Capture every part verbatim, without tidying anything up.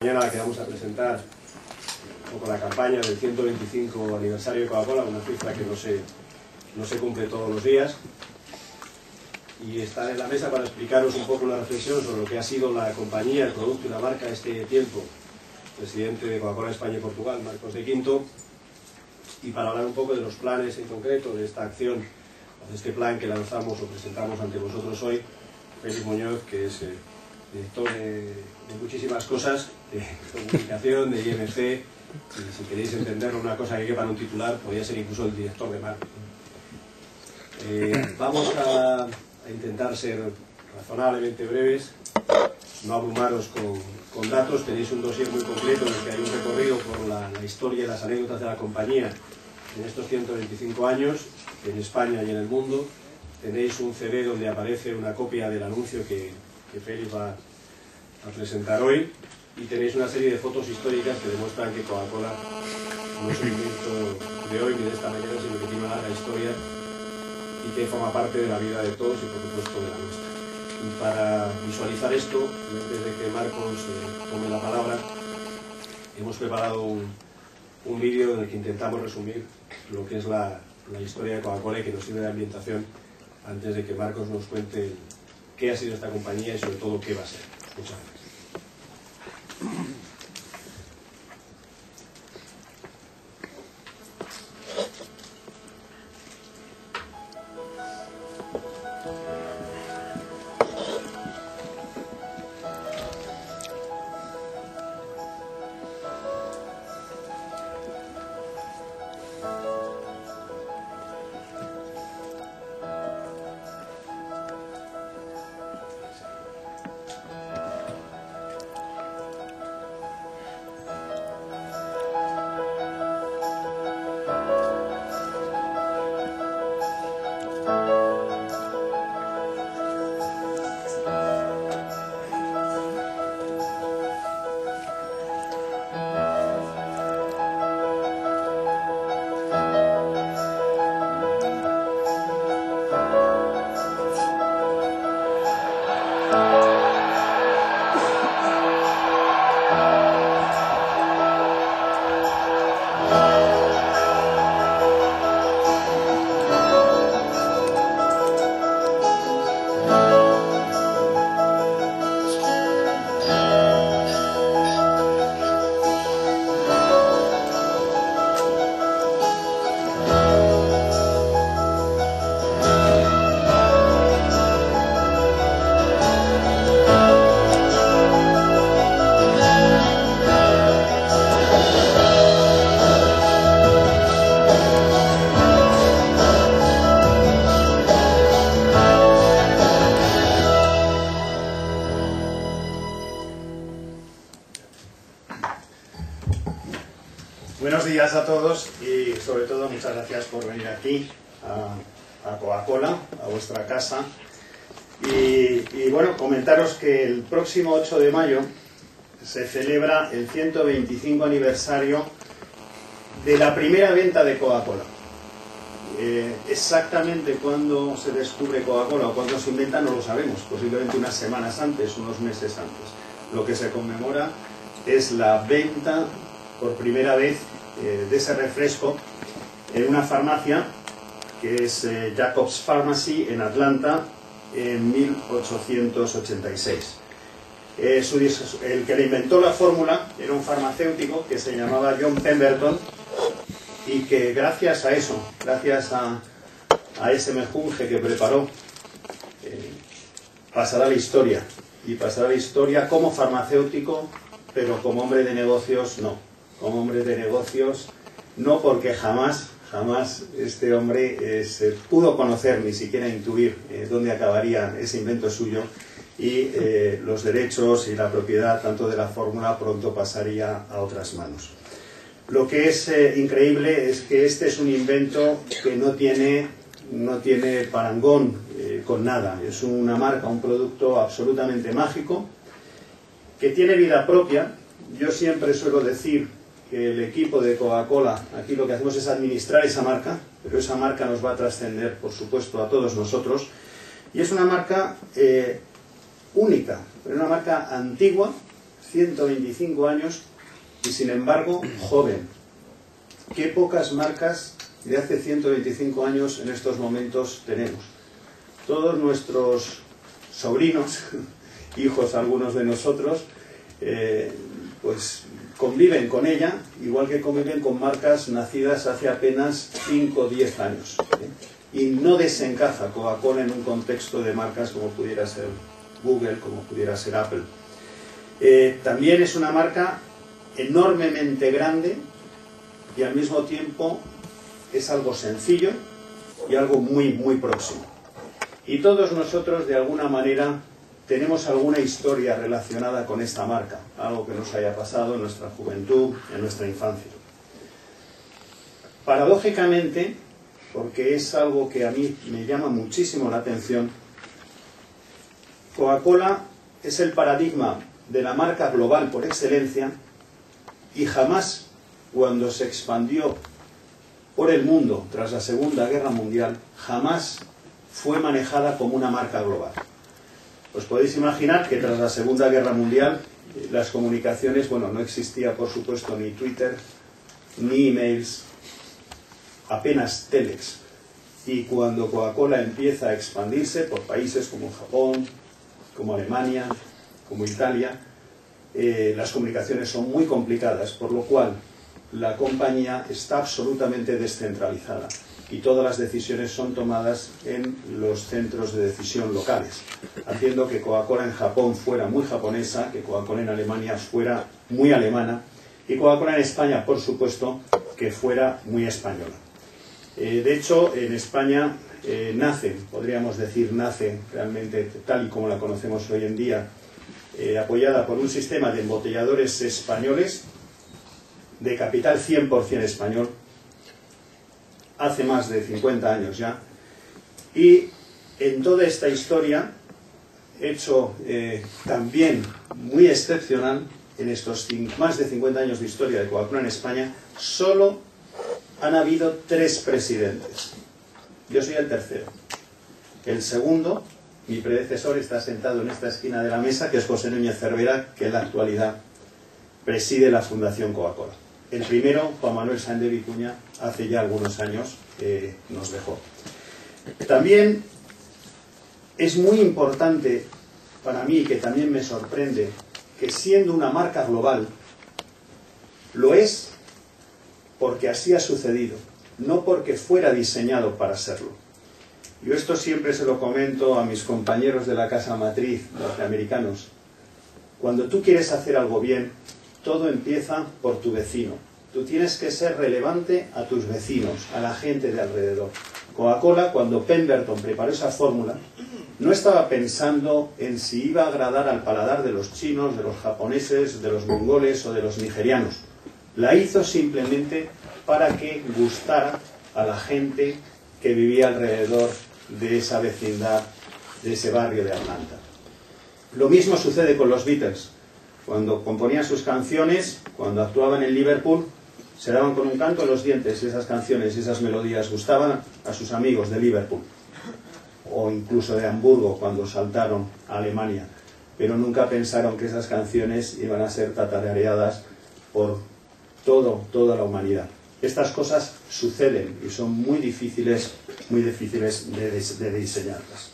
Mañana que vamos a presentar un poco la campaña del ciento veinticinco aniversario de Coca-Cola, una cifra que no se, no se cumple todos los días, y estar en la mesa para explicaros un poco una reflexión sobre lo que ha sido la compañía, el producto y la marca este tiempo, presidente de Coca-Cola España y Portugal, Marcos de Quinto, y para hablar un poco de los planes en concreto, de esta acción, de este plan que lanzamos o presentamos ante vosotros hoy, Félix Muñoz, que es eh, director de, de muchísimas cosas, de comunicación, de I M C, y si queréis entenderlo, una cosa que quepa en un titular, podría ser incluso el director de marketing. Eh, vamos a, a intentar ser razonablemente breves, no abrumaros con, con datos. Tenéis un dossier muy completo en el que hay un recorrido por la, la historia y las anécdotas de la compañía en estos ciento veinticinco años, en España y en el mundo. Tenéis un C D donde aparece una copia del anuncio que, que Félix va a presentar hoy, y tenéis una serie de fotos históricas que demuestran que Coca-Cola no es un invento de hoy ni de esta mañana, sino que tiene una larga historia y que forma parte de la vida de todos y por supuesto de la nuestra. Y para visualizar esto, antes de que Marcos eh, tome la palabra, hemos preparado un, un vídeo en el que intentamos resumir lo que es la, la historia de Coca-Cola y que nos sirve de ambientación antes de que Marcos nos cuente qué ha sido esta compañía y sobre todo qué va a ser. Muchas gracias. Buenos días a todos y sobre todo muchas gracias por venir aquí a, a Coca-Cola, a vuestra casa. Y, y bueno, comentaros que el próximo ocho de mayo se celebra el ciento veinticinco aniversario de la primera venta de Coca-Cola. Eh, exactamente cuándo se descubre Coca-Cola o cuándo se inventa no lo sabemos, posiblemente unas semanas antes, unos meses antes. Lo que se conmemora es la venta por primera vez eh, de ese refresco en una farmacia que es eh, Jacobs Pharmacy en Atlanta en mil ochocientos ochenta y seis. Eh, su, el que le inventó la fórmula era un farmacéutico que se llamaba John Pemberton, y que gracias a eso, gracias a, a ese mejunje que preparó, eh, pasará la historia, y pasará la historia como farmacéutico, pero como hombre de negocios no. Como hombre de negocios no, porque jamás, jamás este hombre eh, se pudo conocer, ni siquiera intuir eh, dónde acabaría ese invento suyo, y eh, los derechos y la propiedad tanto de la fórmula pronto pasaría a otras manos. Lo que es eh, increíble es que este es un invento que no tiene, no tiene parangón eh, con nada. Es una marca, un producto absolutamente mágico, que tiene vida propia. Yo siempre suelo decir que el equipo de Coca-Cola, aquí lo que hacemos es administrar esa marca, pero esa marca nos va a trascender, por supuesto, a todos nosotros, y es una marca eh, única, pero una marca antigua, ciento veinticinco años y sin embargo joven. Qué pocas marcas de hace ciento veinticinco años en estos momentos tenemos. Todos nuestros sobrinos, hijos algunos de nosotros, eh, pues conviven con ella, igual que conviven con marcas nacidas hace apenas cinco o diez años. ¿eh? Y no desencaja Coca-Cola en un contexto de marcas como pudiera ser Google, como pudiera ser Apple. Eh, también es una marca enormemente grande y al mismo tiempo es algo sencillo y algo muy, muy próximo. Y todos nosotros, de alguna manera, tenemos alguna historia relacionada con esta marca, algo que nos haya pasado en nuestra juventud, en nuestra infancia. Paradójicamente, porque es algo que a mí me llama muchísimo la atención, Coca-Cola es el paradigma de la marca global por excelencia y jamás, cuando se expandió por el mundo tras la Segunda Guerra Mundial, jamás fue manejada como una marca global. Os podéis imaginar que tras la Segunda Guerra Mundial las comunicaciones, bueno, no existía por supuesto ni Twitter, ni emails, apenas telex. Y cuando Coca-Cola empieza a expandirse por países como Japón, como Alemania, como Italia, eh, las comunicaciones son muy complicadas, por lo cual la compañía está absolutamente descentralizada y todas las decisiones son tomadas en los centros de decisión locales, haciendo que Coca-Cola en Japón fuera muy japonesa, que Coca-Cola en Alemania fuera muy alemana y Coca-Cola en España, por supuesto, que fuera muy española. Eh, de hecho, en España eh, nace, podríamos decir, nace realmente tal y como la conocemos hoy en día, eh, apoyada por un sistema de embotelladores españoles, de capital cien por cien español, hace más de cincuenta años ya, y en toda esta historia, hecho eh, también muy excepcional, en estos más de cincuenta años de historia de Coca-Cola en España, solo han habido tres presidentes. Yo soy el tercero. El segundo, mi predecesor, está sentado en esta esquina de la mesa, que es José Núñez Cervera, que en la actualidad preside la Fundación Coca-Cola. El primero, Juan Manuel Sáenz de Vicuña, hace ya algunos años eh, nos dejó. También es muy importante para mí, que también me sorprende, que siendo una marca global, lo es porque así ha sucedido, no porque fuera diseñado para serlo. Yo esto siempre se lo comento a mis compañeros de la casa matriz norteamericanos. Cuando tú quieres hacer algo bien, todo empieza por tu vecino. Tú tienes que ser relevante a tus vecinos, a la gente de alrededor. Coca-Cola, cuando Pemberton preparó esa fórmula, no estaba pensando en si iba a agradar al paladar de los chinos, de los japoneses, de los mongoles o de los nigerianos. La hizo simplemente para que gustara a la gente que vivía alrededor de esa vecindad, de ese barrio de Atlanta. Lo mismo sucede con los Beatles. Cuando componían sus canciones, cuando actuaban en Liverpool, se daban con un canto en los dientes y esas canciones y esas melodías gustaban a sus amigos de Liverpool o incluso de Hamburgo cuando saltaron a Alemania, pero nunca pensaron que esas canciones iban a ser tatareadas por todo, toda la humanidad. Estas cosas suceden y son muy difíciles, muy difíciles de, de diseñarlas.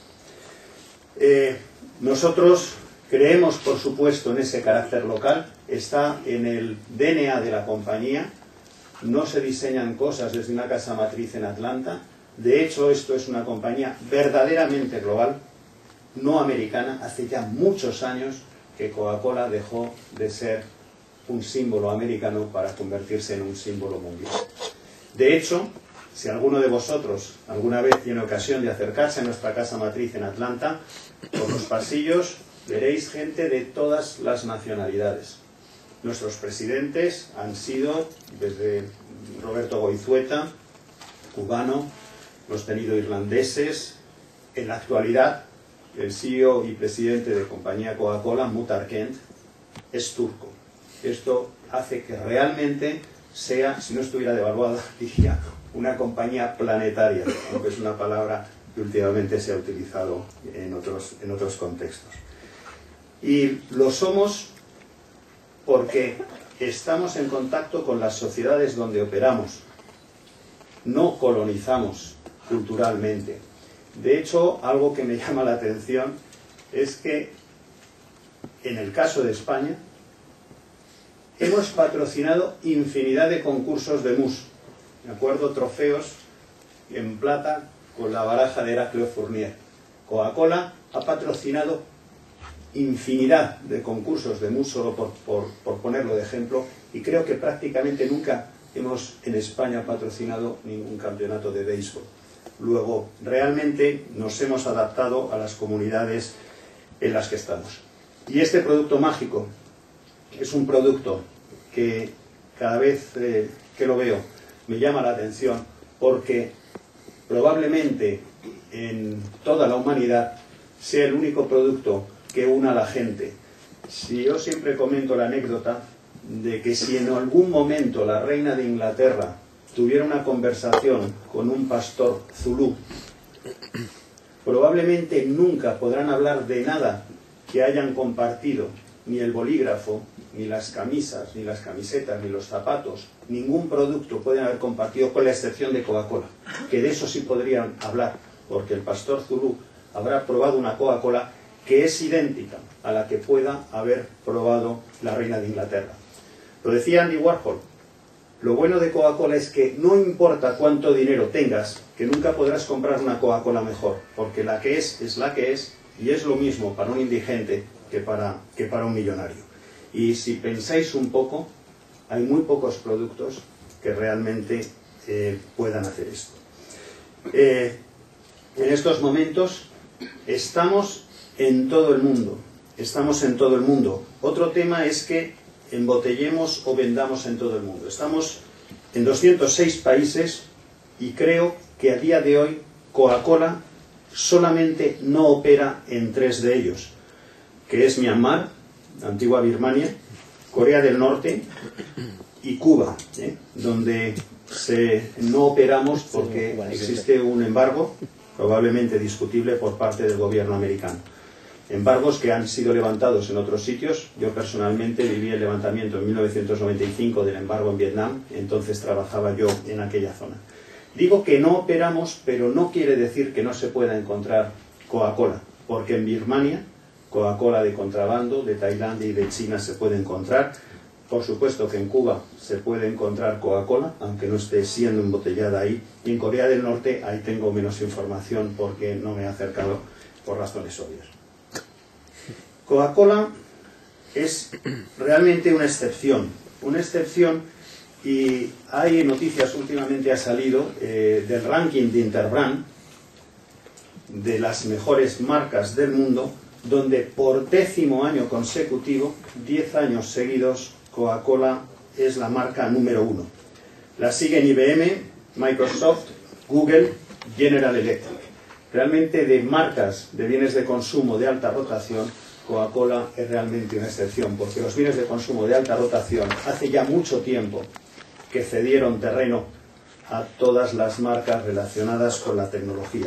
Eh, nosotros creemos, por supuesto, en ese carácter local, está en el D N A de la compañía, no se diseñan cosas desde una casa matriz en Atlanta. De hecho, esto es una compañía verdaderamente global, no americana. Hace ya muchos años que Coca-Cola dejó de ser un símbolo americano para convertirse en un símbolo mundial. De hecho, si alguno de vosotros alguna vez tiene ocasión de acercarse a nuestra casa matriz en Atlanta, por los pasillos veréis gente de todas las nacionalidades. Nuestros presidentes han sido desde Roberto Goizueta, cubano, hemos tenido irlandeses. En la actualidad, el C E O y presidente de compañía Coca-Cola, Muhtar Kent, es turco. Esto hace que realmente sea, si no estuviera devaluada, diría, una compañía planetaria, aunque es una palabra que últimamente se ha utilizado en otros, en otros contextos. Y lo somos porque estamos en contacto con las sociedades donde operamos, no colonizamos culturalmente. De hecho, algo que me llama la atención es que en el caso de España hemos patrocinado infinidad de concursos de mus. Me acuerdo trofeos en plata con la baraja de Heraclio Fournier. Coca-Cola ha patrocinado infinidad de concursos de mus, solo por, por, por ponerlo de ejemplo, y creo que prácticamente nunca hemos en España patrocinado ningún campeonato de béisbol. Luego, realmente nos hemos adaptado a las comunidades en las que estamos. Y este producto mágico es un producto que cada vez eh, que lo veo me llama la atención, porque probablemente en toda la humanidad sea el único producto que una a la gente. Si yo siempre comento la anécdota de que si en algún momento la reina de Inglaterra tuviera una conversación con un pastor zulú, probablemente nunca podrán hablar de nada que hayan compartido, ni el bolígrafo, ni las camisas, ni las camisetas, ni los zapatos, ningún producto pueden haber compartido, con la excepción de Coca-Cola, que de eso sí podrían hablar, porque el pastor zulú habrá probado una Coca-Cola que es idéntica a la que pueda haber probado la reina de Inglaterra. Lo decía Andy Warhol, lo bueno de Coca-Cola es que no importa cuánto dinero tengas, que nunca podrás comprar una Coca-Cola mejor, porque la que es, es la que es, y es lo mismo para un indigente que para, que para un millonario. Y si pensáis un poco, hay muy pocos productos que realmente eh, puedan hacer esto. Eh, en estos momentos estamos en todo el mundo, estamos en todo el mundo. Otro tema es que embotellemos o vendamos en todo el mundo. Estamos en doscientos seis países y creo que a día de hoy Coca-Cola solamente no opera en tres de ellos, que es Myanmar, la antigua Birmania, Corea del Norte y Cuba, ¿eh? donde se, no operamos porque existe un embargo, probablemente discutible por parte del gobierno americano. Embargos que han sido levantados en otros sitios. Yo personalmente viví el levantamiento en mil novecientos noventa y cinco del embargo en Vietnam, entonces trabajaba yo en aquella zona. Digo que no operamos, pero no quiere decir que no se pueda encontrar Coca-Cola, porque en Birmania Coca-Cola de contrabando, de Tailandia y de China se puede encontrar. Por supuesto que en Cuba se puede encontrar Coca-Cola, aunque no esté siendo embotellada ahí. Y en Corea del Norte ahí tengo menos información porque no me he acercado por razones obvias. Coca-Cola es realmente una excepción, una excepción, y hay noticias, últimamente ha salido eh, del ranking de Interbrand, de las mejores marcas del mundo, donde por décimo año consecutivo, diez años seguidos, Coca-Cola es la marca número uno. La siguen I B M, Microsoft, Google, General Electric. Realmente de marcas de bienes de consumo de alta rotación, Coca-Cola es realmente una excepción, porque los bienes de consumo de alta rotación hace ya mucho tiempo que cedieron terreno a todas las marcas relacionadas con la tecnología.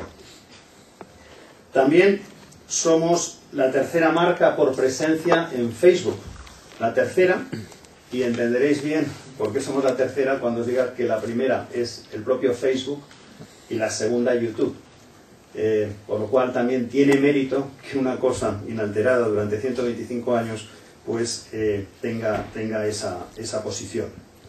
También somos la tercera marca por presencia en Facebook. La tercera, y entenderéis bien por qué somos la tercera cuando os diga que la primera es el propio Facebook y la segunda YouTube. Eh, por lo cual también tiene mérito que una cosa inalterada durante ciento veinticinco años pues eh, tenga, tenga esa, esa posición.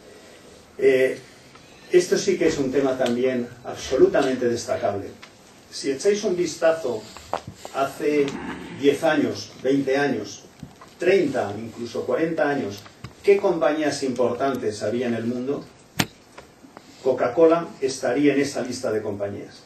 Eh, esto sí que es un tema también absolutamente destacable. Si echáis un vistazo hace diez años, veinte años, treinta, incluso cuarenta años, ¿qué compañías importantes había en el mundo? Coca-Cola estaría en esa lista de compañías.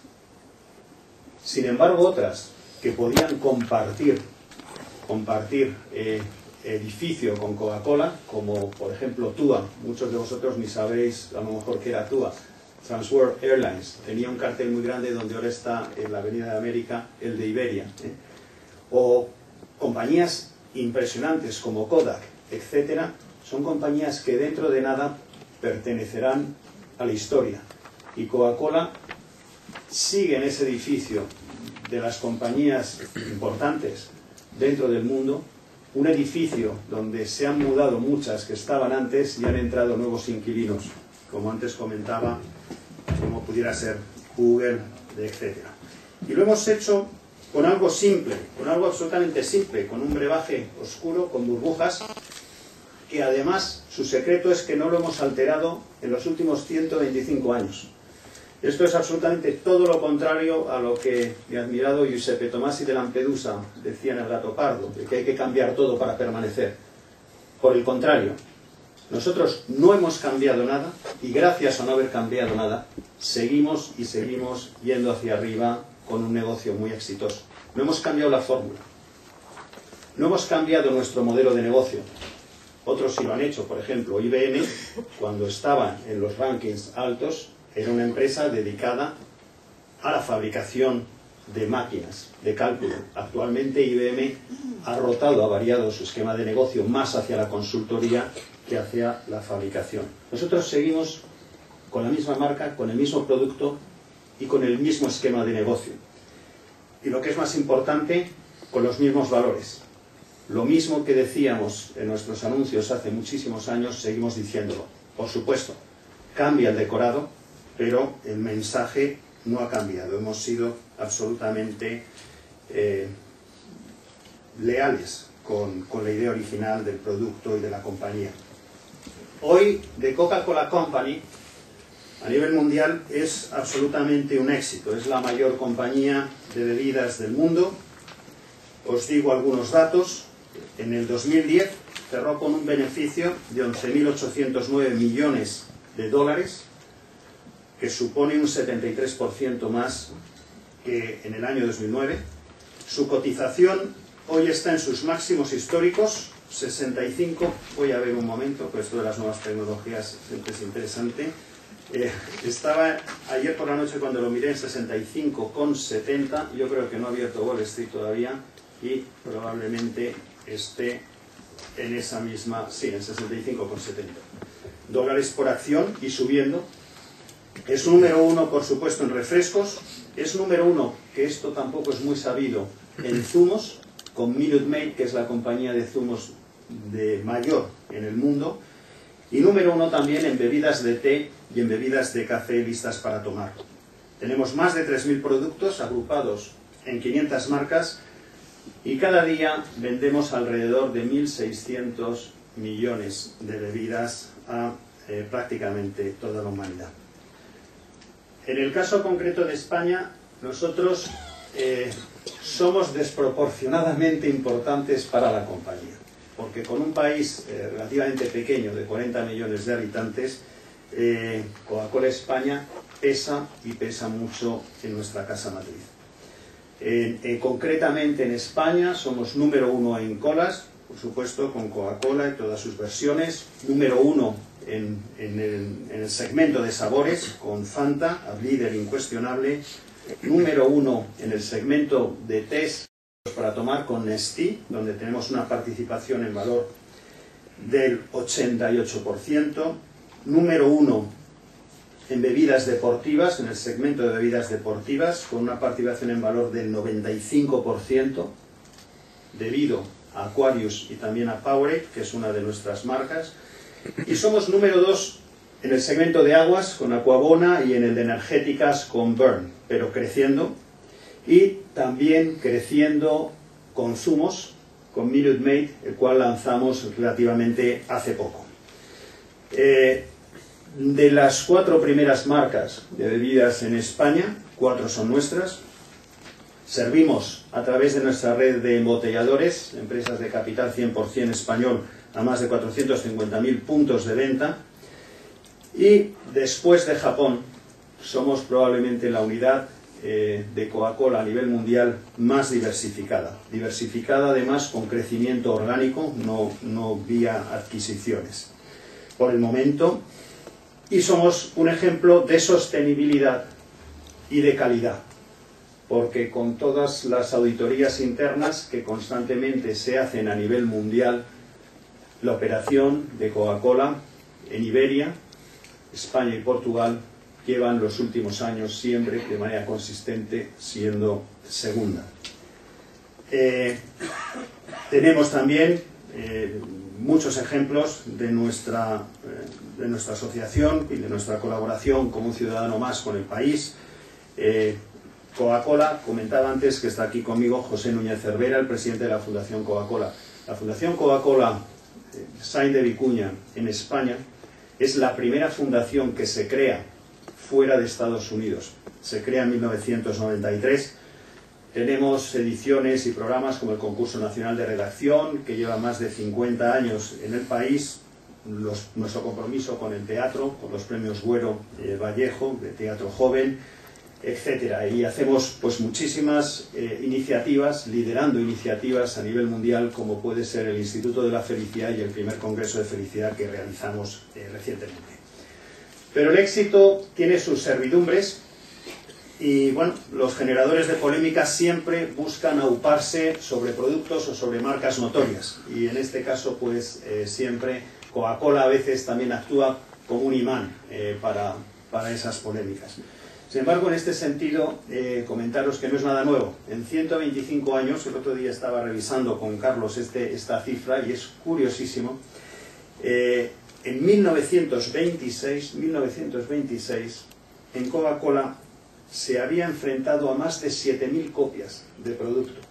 Sin embargo, otras que podían compartir, compartir eh, edificio con Coca-Cola, como por ejemplo TUA, muchos de vosotros ni sabréis a lo mejor qué era TUA, Transworld Airlines, tenía un cartel muy grande donde ahora está en la Avenida de América el de Iberia, ¿eh? O compañías impresionantes como Kodak, etcétera, son compañías que dentro de nada pertenecerán a la historia, y Coca-Cola sigue en ese edificio de las compañías importantes dentro del mundo un edificio donde se han mudado muchas que estaban antes y han entrado nuevos inquilinos, como antes comentaba, como pudiera ser Google, etcétera. Y lo hemos hecho con algo simple, con algo absolutamente simple, con un brebaje oscuro, con burbujas, que además su secreto es que no lo hemos alterado en los últimos ciento veinticinco años. Esto es absolutamente todo lo contrario a lo que mi admirado Giuseppe Tomasi de Lampedusa decía en El gato pardo, de que hay que cambiar todo para permanecer. Por el contrario, nosotros no hemos cambiado nada y gracias a no haber cambiado nada, seguimos y seguimos yendo hacia arriba con un negocio muy exitoso. No hemos cambiado la fórmula, no hemos cambiado nuestro modelo de negocio. Otros sí lo han hecho, por ejemplo, I B M, cuando estaba en los rankings altos, era una empresa dedicada a la fabricación de máquinas de cálculo. Actualmente I B M ha rotado, ha variado su esquema de negocio más hacia la consultoría que hacia la fabricación. Nosotros seguimos con la misma marca, con el mismo producto y con el mismo esquema de negocio. Y lo que es más importante, con los mismos valores. Lo mismo que decíamos en nuestros anuncios hace muchísimos años, seguimos diciéndolo. Por supuesto, cambia el decorado, pero el mensaje no ha cambiado. Hemos sido absolutamente eh, leales con, con la idea original del producto y de la compañía. Hoy, The Coca-Cola Company, a nivel mundial, es absolutamente un éxito. Es la mayor compañía de bebidas del mundo. Os digo algunos datos. En el dos mil diez cerró con un beneficio de once mil ochocientos nueve millones de dólares, que supone un setenta y tres por ciento más que en el año dos mil nueve. Su cotización hoy está en sus máximos históricos, sesenta y cinco, voy a ver un momento, pues esto de las nuevas tecnologías siempre es interesante. Eh, estaba ayer por la noche cuando lo miré en sesenta y cinco coma setenta, yo creo que no ha abierto Wall Street todavía y probablemente esté en esa misma, sí, en sesenta y cinco coma setenta dólares por acción y subiendo. Es número uno, por supuesto, en refrescos. Es número uno, que esto tampoco es muy sabido, en zumos, con Minute Maid, que es la compañía de zumos de mayor en el mundo. Y número uno también en bebidas de té y en bebidas de café listas para tomar. Tenemos más de tres mil productos agrupados en quinientas marcas y cada día vendemos alrededor de mil seiscientos millones de bebidas a eh, prácticamente toda la humanidad. En el caso concreto de España, nosotros eh, somos desproporcionadamente importantes para la compañía, porque con un país eh, relativamente pequeño, de cuarenta millones de habitantes, eh, Coca-Cola España pesa y pesa mucho en nuestra casa matriz. Eh, eh, concretamente en España somos número uno en colas, por supuesto con Coca-Cola y todas sus versiones, número uno en, en, el, en el segmento de sabores con Fanta, líder incuestionable, número uno en el segmento de tés para tomar con Nestlé, donde tenemos una participación en valor del ochenta y ocho por ciento, número uno en bebidas deportivas, en el segmento de bebidas deportivas, con una participación en valor del noventa y cinco por ciento, debido a Aquarius y también a Powerade, que es una de nuestras marcas. Y somos número dos en el segmento de aguas, con Aquabona, y en el de energéticas, con Burn, pero creciendo. Y también creciendo con zumos, con Minute Maid, el cual lanzamos relativamente hace poco. Eh, De las cuatro primeras marcas de bebidas en España, cuatro son nuestras. Servimos a través de nuestra red de embotelladores, empresas de capital cien por cien español, a más de cuatrocientos cincuenta mil puntos de venta. Y después de Japón, somos probablemente la unidad eh, de Coca-Cola a nivel mundial más diversificada. Diversificada además con crecimiento orgánico, no, no vía adquisiciones. Por el momento... Y somos un ejemplo de sostenibilidad y de calidad, porque con todas las auditorías internas que constantemente se hacen a nivel mundial, la operación de Coca-Cola en Iberia, España y Portugal llevan los últimos años siempre de manera consistente siendo segunda. Eh, tenemos también eh, muchos ejemplos de nuestra, eh, de nuestra asociación y de nuestra colaboración como un ciudadano más con el país. Eh, Coca-Cola, comentaba antes que está aquí conmigo José Núñez Cervera, el presidente de la Fundación Coca-Cola. La Fundación Coca-Cola eh, Sáenz de Vicuña en España es la primera fundación que se crea fuera de Estados Unidos. Se crea en mil novecientos noventa y tres. Tenemos ediciones y programas como el Concurso Nacional de Redacción, que lleva más de cincuenta años en el país, los, nuestro compromiso con el teatro, con los premios Güero eh, Vallejo, de Teatro Joven, etcétera. Y hacemos pues muchísimas eh, iniciativas, liderando iniciativas a nivel mundial, como puede ser el Instituto de la Felicidad y el primer Congreso de Felicidad que realizamos eh, recientemente. Pero el éxito tiene sus servidumbres. Y bueno, los generadores de polémica siempre buscan auparse sobre productos o sobre marcas notorias. Y en este caso, pues eh, siempre Coca-Cola a veces también actúa como un imán eh, para, para esas polémicas. Sin embargo, en este sentido, eh, comentaros que no es nada nuevo. En ciento veinticinco años, el otro día estaba revisando con Carlos este, esta cifra y es curiosísimo. Eh, en mil novecientos veintiséis, mil novecientos veintiséis, en Coca-Cola se había enfrentado a más de siete mil copias de producto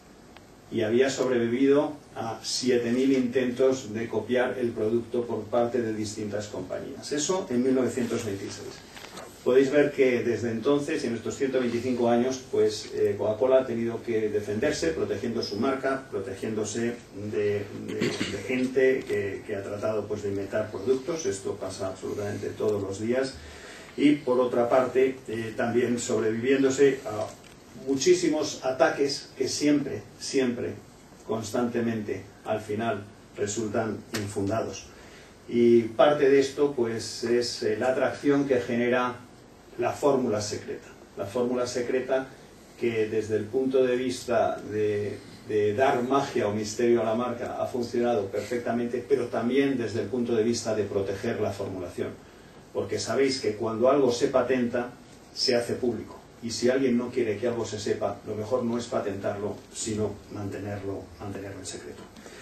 y había sobrevivido a siete mil intentos de copiar el producto por parte de distintas compañías. Eso en mil novecientos veintiséis. Podéis ver que desde entonces, en estos ciento veinticinco años, pues eh, Coca-Cola ha tenido que defenderse, protegiendo su marca, protegiéndose de, de, de gente que, que ha tratado pues, de inventar productos. Esto pasa absolutamente todos los días. Y por otra parte, eh, también sobreviviéndose a muchísimos ataques que siempre, siempre, constantemente, al final, resultan infundados. Y parte de esto, pues, es eh, la atracción que genera la fórmula secreta. La fórmula secreta que desde el punto de vista de, de dar magia o misterio a la marca ha funcionado perfectamente, pero también desde el punto de vista de proteger la formulación. Porque sabéis que cuando algo se patenta, se hace público. Y si alguien no quiere que algo se sepa, lo mejor no es patentarlo, sino mantenerlo, mantenerlo en secreto.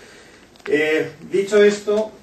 Eh, dicho esto,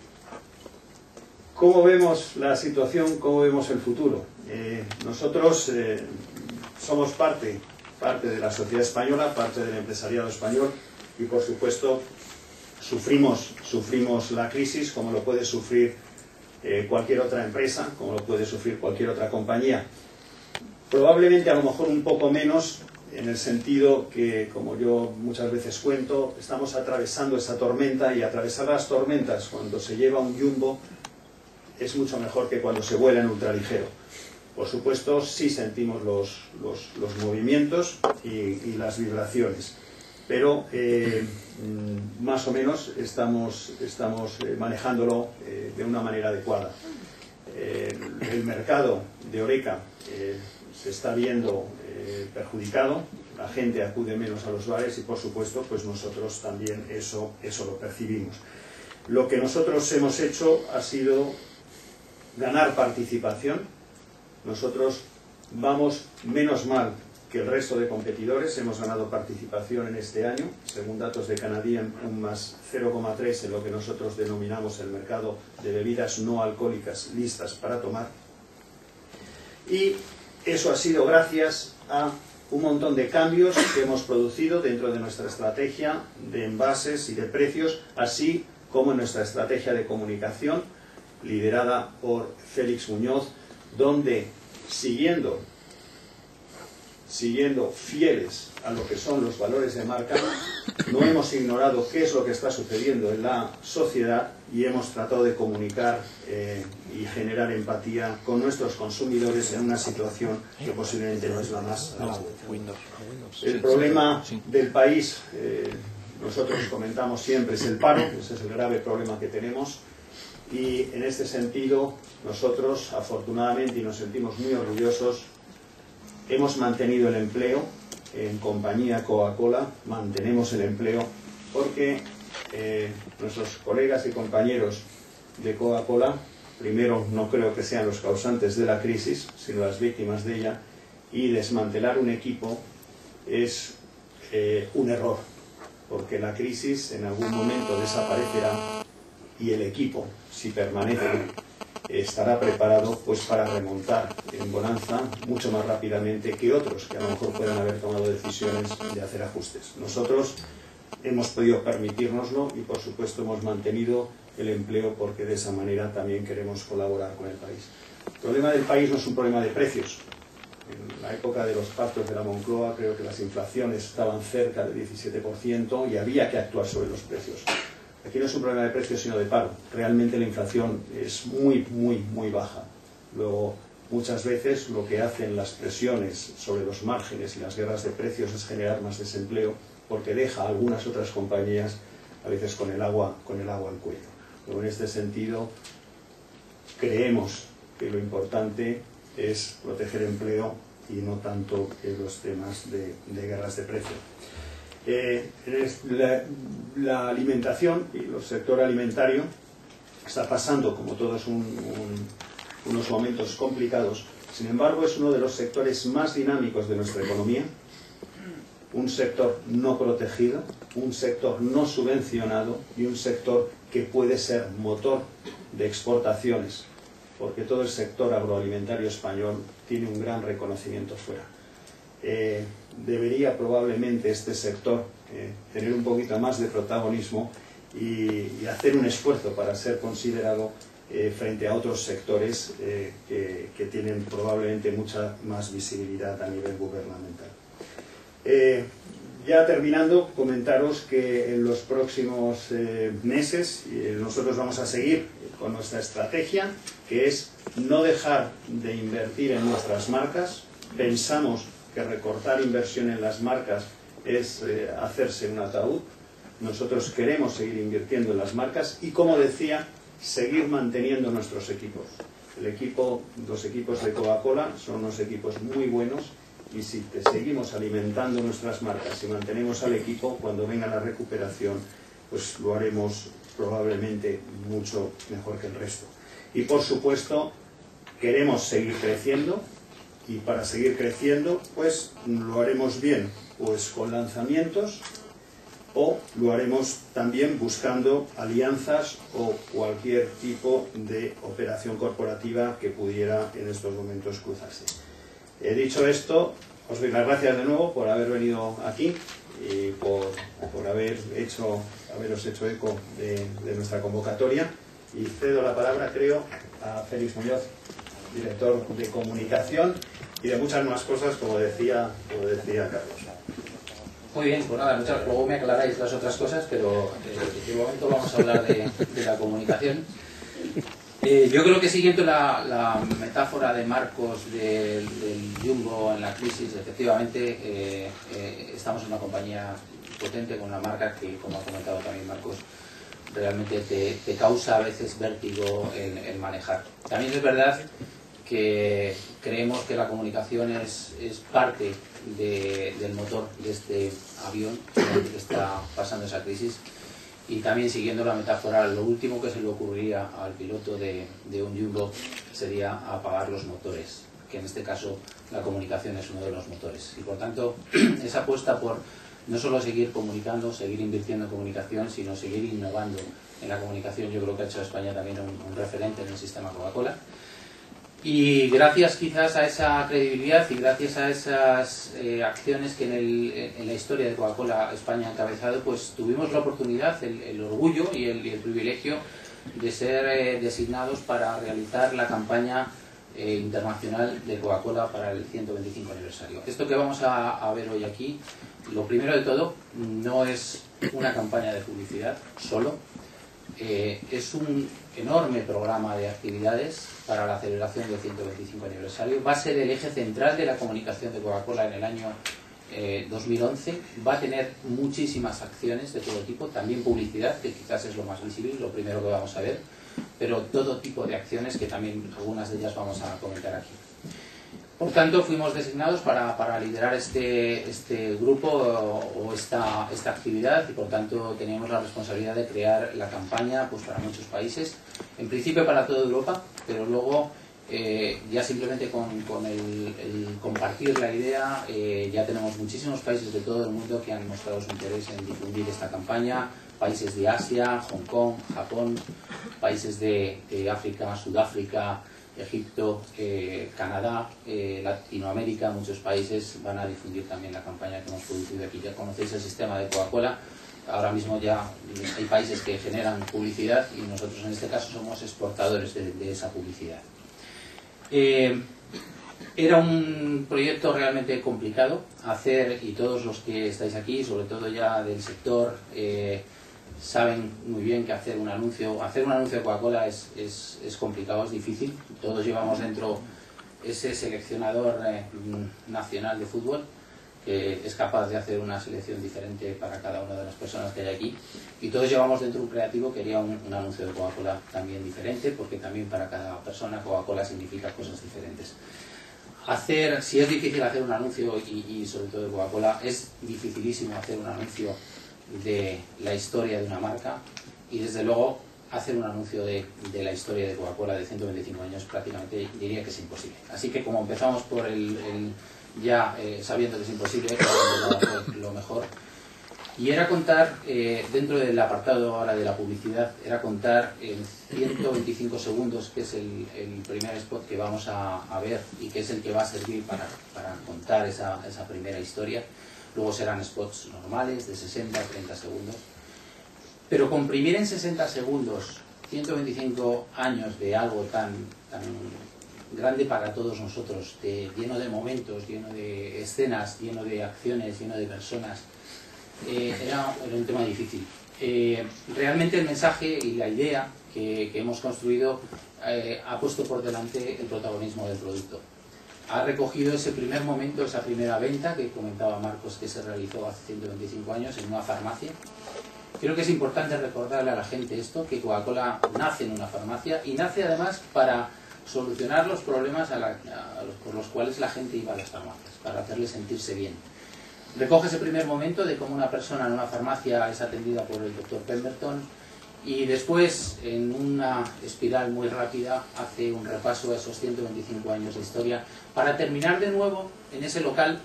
¿cómo vemos la situación? ¿Cómo vemos el futuro? Eh, nosotros eh, somos parte, parte de la sociedad española, parte del empresariado español, y por supuesto sufrimos, sufrimos la crisis como lo puede sufrir Eh, cualquier otra empresa, como lo puede sufrir cualquier otra compañía. Probablemente a lo mejor un poco menos, en el sentido que, como yo muchas veces cuento, estamos atravesando esa tormenta, y atravesar las tormentas cuando se lleva un jumbo es mucho mejor que cuando se vuela en ultraligero. Por supuesto, sí sentimos los, los, los movimientos y, y las vibraciones, pero eh, más o menos estamos, estamos manejándolo eh, de una manera adecuada. Eh, el mercado de Horeca eh, se está viendo eh, perjudicado, la gente acude menos a los bares y por supuesto pues nosotros también eso, eso lo percibimos. Lo que nosotros hemos hecho ha sido ganar participación. Nosotros vamos menos mal que el resto de competidores, hemos ganado participación en este año, según datos de Canadian, un más cero coma tres en lo que nosotros denominamos el mercado de bebidas no alcohólicas listas para tomar. Y eso ha sido gracias a un montón de cambios que hemos producido dentro de nuestra estrategia de envases y de precios, así como en nuestra estrategia de comunicación, liderada por Félix Muñoz, donde siguiendo siguiendo fieles a lo que son los valores de marca, no hemos ignorado qué es lo que está sucediendo en la sociedad y hemos tratado de comunicar eh, y generar empatía con nuestros consumidores en una situación que posiblemente no es la más adecuada. El problema del país, eh, nosotros comentamos siempre, es el paro, ese es el grave problema que tenemos, y en este sentido nosotros afortunadamente, y nos sentimos muy orgullosos, hemos mantenido el empleo en compañía Coca-Cola, mantenemos el empleo porque eh, nuestros colegas y compañeros de Coca-Cola, primero no creo que sean los causantes de la crisis, sino las víctimas de ella, y desmantelar un equipo es eh, un error. porque la crisis en algún momento desaparecerá y el equipo, si permanece, estará preparado pues para remontar en bonanza mucho más rápidamente que otros que a lo mejor puedan haber tomado decisiones de hacer ajustes. Nosotros hemos podido permitírnoslo y por supuesto hemos mantenido el empleo porque de esa manera también queremos colaborar con el país. El problema del país no es un problema de precios. En la época de los pactos de la Moncloa creo que las inflaciones estaban cerca del diecisiete por ciento y había que actuar sobre los precios. Aquí no es un problema de precios sino de paro. Realmente la inflación es muy, muy, muy baja. Luego, muchas veces lo que hacen las presiones sobre los márgenes y las guerras de precios es generar más desempleo porque deja a algunas otras compañías a veces con el agua, con el agua al cuello. Pero en este sentido creemos que lo importante es proteger empleo y no tanto que los temas de, de guerras de precio. Eh, la, la alimentación y el sector alimentario está pasando, como todos, un, un, unos momentos complicados. Sin embargo, es uno de los sectores más dinámicos de nuestra economía, un sector no protegido, un sector no subvencionado y un sector que puede ser motor de exportaciones, porque todo el sector agroalimentario español tiene un gran reconocimiento fuera. Eh, debería probablemente este sector eh, tener un poquito más de protagonismo y, y hacer un esfuerzo para ser considerado eh, frente a otros sectores eh, que, que tienen probablemente mucha más visibilidad a nivel gubernamental. Eh, ya terminando, comentaros que en los próximos eh, meses eh, nosotros vamos a seguir con nuestra estrategia, que es no dejar de invertir en nuestras marcas. Pensamos que recortar inversión en las marcas es eh, hacerse un ataúd. Nosotros queremos seguir invirtiendo en las marcas y, como decía, seguir manteniendo nuestros equipos. El equipo, los equipos de Coca-Cola son unos equipos muy buenos y si te seguimos alimentando nuestras marcas y mantenemos al equipo, cuando venga la recuperación, pues lo haremos probablemente mucho mejor que el resto. Y por supuesto, queremos seguir creciendo. Y para seguir creciendo, pues lo haremos bien, pues con lanzamientos, o lo haremos también buscando alianzas o cualquier tipo de operación corporativa que pudiera en estos momentos cruzarse. He dicho esto, os doy las gracias de nuevo por haber venido aquí y por, por haber hecho, haberos hecho eco de, de nuestra convocatoria. Y cedo la palabra, creo, a Félix Muñoz, director de comunicación y de muchas más cosas, como decía, como decía Carlos. Muy bien, pues nada, muchas, luego me aclaráis las otras cosas, pero eh, de momento vamos a hablar de, de la comunicación. Eh, yo creo que siguiendo la, la metáfora de Marcos del, del Jumbo en la crisis, efectivamente eh, eh, estamos en una compañía potente con una marca que, como ha comentado también Marcos, realmente te, te causa a veces vértigo el, el manejar. También es verdad que creemos que la comunicación es, es parte de, del motor de este avión que está pasando esa crisis. Y también, siguiendo la metáfora, lo último que se le ocurriría al piloto de, de un Jumbo sería apagar los motores, que en este caso la comunicación es uno de los motores. Y por tanto, esa apuesta por no solo seguir comunicando, seguir invirtiendo en comunicación, sino seguir innovando en la comunicación, yo creo que ha hecho a España también un, un referente en el sistema Coca-Cola. Y gracias quizás a esa credibilidad y gracias a esas eh, acciones que en, el, en la historia de Coca-Cola España ha encabezado, pues tuvimos la oportunidad, el, el orgullo y el, y el privilegio de ser eh, designados para realizar la campaña eh, internacional de Coca-Cola para el ciento veinticinco aniversario. Esto que vamos a, a ver hoy aquí, lo primero de todo, no es una campaña de publicidad solo, eh, es un enorme programa de actividades para la celebración del ciento veinticinco aniversario. Va a ser el eje central de la comunicación de Coca-Cola en el año eh, dos mil once. Va a tener muchísimas acciones de todo tipo, también publicidad, que quizás es lo más visible, lo primero que vamos a ver, pero todo tipo de acciones que también algunas de ellas vamos a comentar aquí. Por tanto, fuimos designados para, para liderar este, este grupo o, o esta, esta actividad y por tanto teníamos la responsabilidad de crear la campaña pues, para muchos países, en principio para toda Europa, pero luego Eh, ya simplemente con, con el, el compartir la idea, eh, ya tenemos muchísimos países de todo el mundo que han mostrado su interés en difundir esta campaña, países de Asia, Hong Kong, Japón, países de, de África, Sudáfrica, Egipto, eh, Canadá, eh, Latinoamérica, muchos países van a difundir también la campaña que hemos producido aquí. Ya conocéis el sistema de Coca-Cola, ahora mismo ya hay países que generan publicidad y nosotros en este caso somos exportadores de, de esa publicidad. Eh, era un proyecto realmente complicado hacer, y todos los que estáis aquí, sobre todo ya del sector, eh, saben muy bien que hacer un anuncio hacer un anuncio de Coca-Cola es, es, es complicado, es difícil. Todos llevamos dentro ese seleccionador eh, nacional de fútbol que es capaz de hacer una selección diferente para cada una de las personas que hay aquí, y todos llevamos dentro un creativo que haría un, un anuncio de Coca-Cola también diferente, porque también para cada persona Coca-Cola significa cosas diferentes. Hacer, si es difícil hacer un anuncio, y, y sobre todo de Coca-Cola, es dificilísimo hacer un anuncio de la historia de una marca, y desde luego hacer un anuncio de, de la historia de Coca-Cola de ciento veinticinco años prácticamente diría que es imposible. Así que como empezamos por el, el ya eh, sabiendo que es imposible, fue lo mejor, y era contar, eh, dentro del apartado ahora de la publicidad, era contar en ciento veinticinco segundos, que es el, el primer spot que vamos a, a ver y que es el que va a servir para, para contar esa, esa primera historia. Luego serán spots normales de sesenta a treinta segundos, pero comprimir en sesenta segundos ciento veinticinco años de algo tan, tan grande para todos nosotros, de, lleno de momentos, lleno de escenas, lleno de acciones, lleno de personas, eh, era, era un tema difícil. Eh, realmente el mensaje y la idea que, que hemos construido eh, ha puesto por delante el protagonismo del producto. Ha recogido ese primer momento, esa primera venta que comentaba Marcos, que se realizó hace ciento veinticinco años en una farmacia. Creo que es importante recordarle a la gente esto, que Coca-Cola nace en una farmacia y nace además para solucionar los problemas a la, a los, por los cuales la gente iba a las farmacias, para hacerle sentirse bien. Recoge ese primer momento de cómo una persona en una farmacia es atendida por el doctor Pemberton, y después, en una espiral muy rápida, hace un repaso a esos ciento veinticinco años de historia, para terminar de nuevo en ese local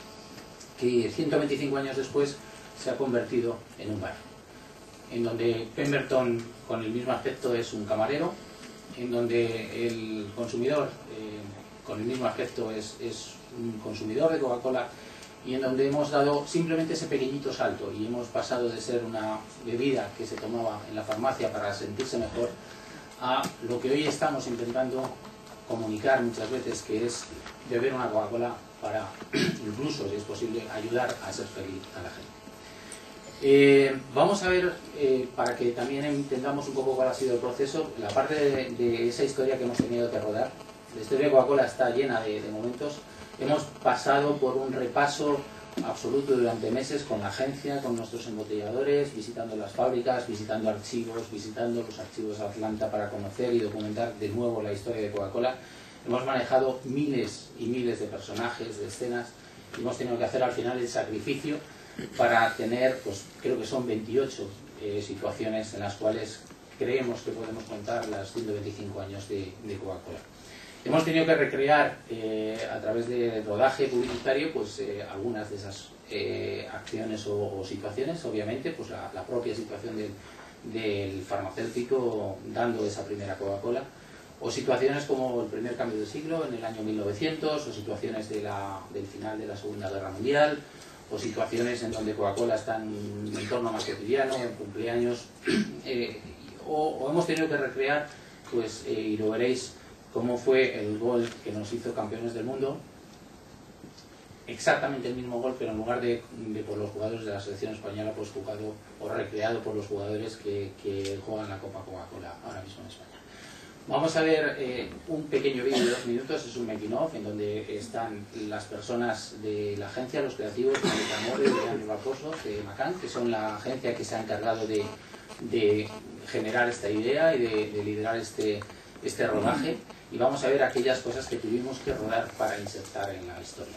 que ciento veinticinco años después se ha convertido en un bar, en donde Pemberton, con el mismo aspecto, es un camarero, en donde el consumidor, eh, con el mismo aspecto, es, es un consumidor de Coca-Cola, y en donde hemos dado simplemente ese pequeñito salto y hemos pasado de ser una bebida que se tomaba en la farmacia para sentirse mejor a lo que hoy estamos intentando comunicar muchas veces, que es beber una Coca-Cola para, incluso si es posible, ayudar a ser feliz a la gente. Eh, vamos a ver, eh, para que también entendamos un poco cuál ha sido el proceso, la parte de, de esa historia que hemos tenido que rodar. La historia de Coca-Cola está llena de, de momentos. Hemos pasado por un repaso absoluto durante meses con la agencia, con nuestros embotelladores, visitando las fábricas, visitando archivos, visitando los archivos de Atlanta para conocer y documentar de nuevo la historia de Coca-Cola. Hemos manejado miles y miles de personajes, de escenas, y hemos tenido que hacer al final el sacrificio para tener, pues creo que son veintiocho eh, situaciones en las cuales creemos que podemos contar las ciento veinticinco años de, de Coca-Cola. Hemos tenido que recrear eh, a través de rodaje publicitario pues eh, algunas de esas eh, acciones o, o situaciones, obviamente pues la, la propia situación del, del farmacéutico dando esa primera Coca-Cola, o situaciones como el primer cambio de siglo en el año mil novecientos, o situaciones de la, del final de la Segunda Guerra Mundial, o situaciones en donde Coca-Cola está en un entorno más cotidiano, en cumpleaños, eh, o, o hemos tenido que recrear, pues, eh, y lo veréis, cómo fue el gol que nos hizo campeones del mundo, exactamente el mismo gol, pero en lugar de, de por los jugadores de la selección española, pues jugado o recreado por los jugadores que, que juegan la Copa Coca-Cola ahora mismo en España. Vamos a ver eh, un pequeño vídeo de dos minutos, es un making of, en donde están las personas de la agencia, los creativos, de Amore, de Dani Raposo, de Macan, que son la agencia que se ha encargado de, de generar esta idea y de, de liderar este, este rodaje, y vamos a ver aquellas cosas que tuvimos que rodar para insertar en la historia.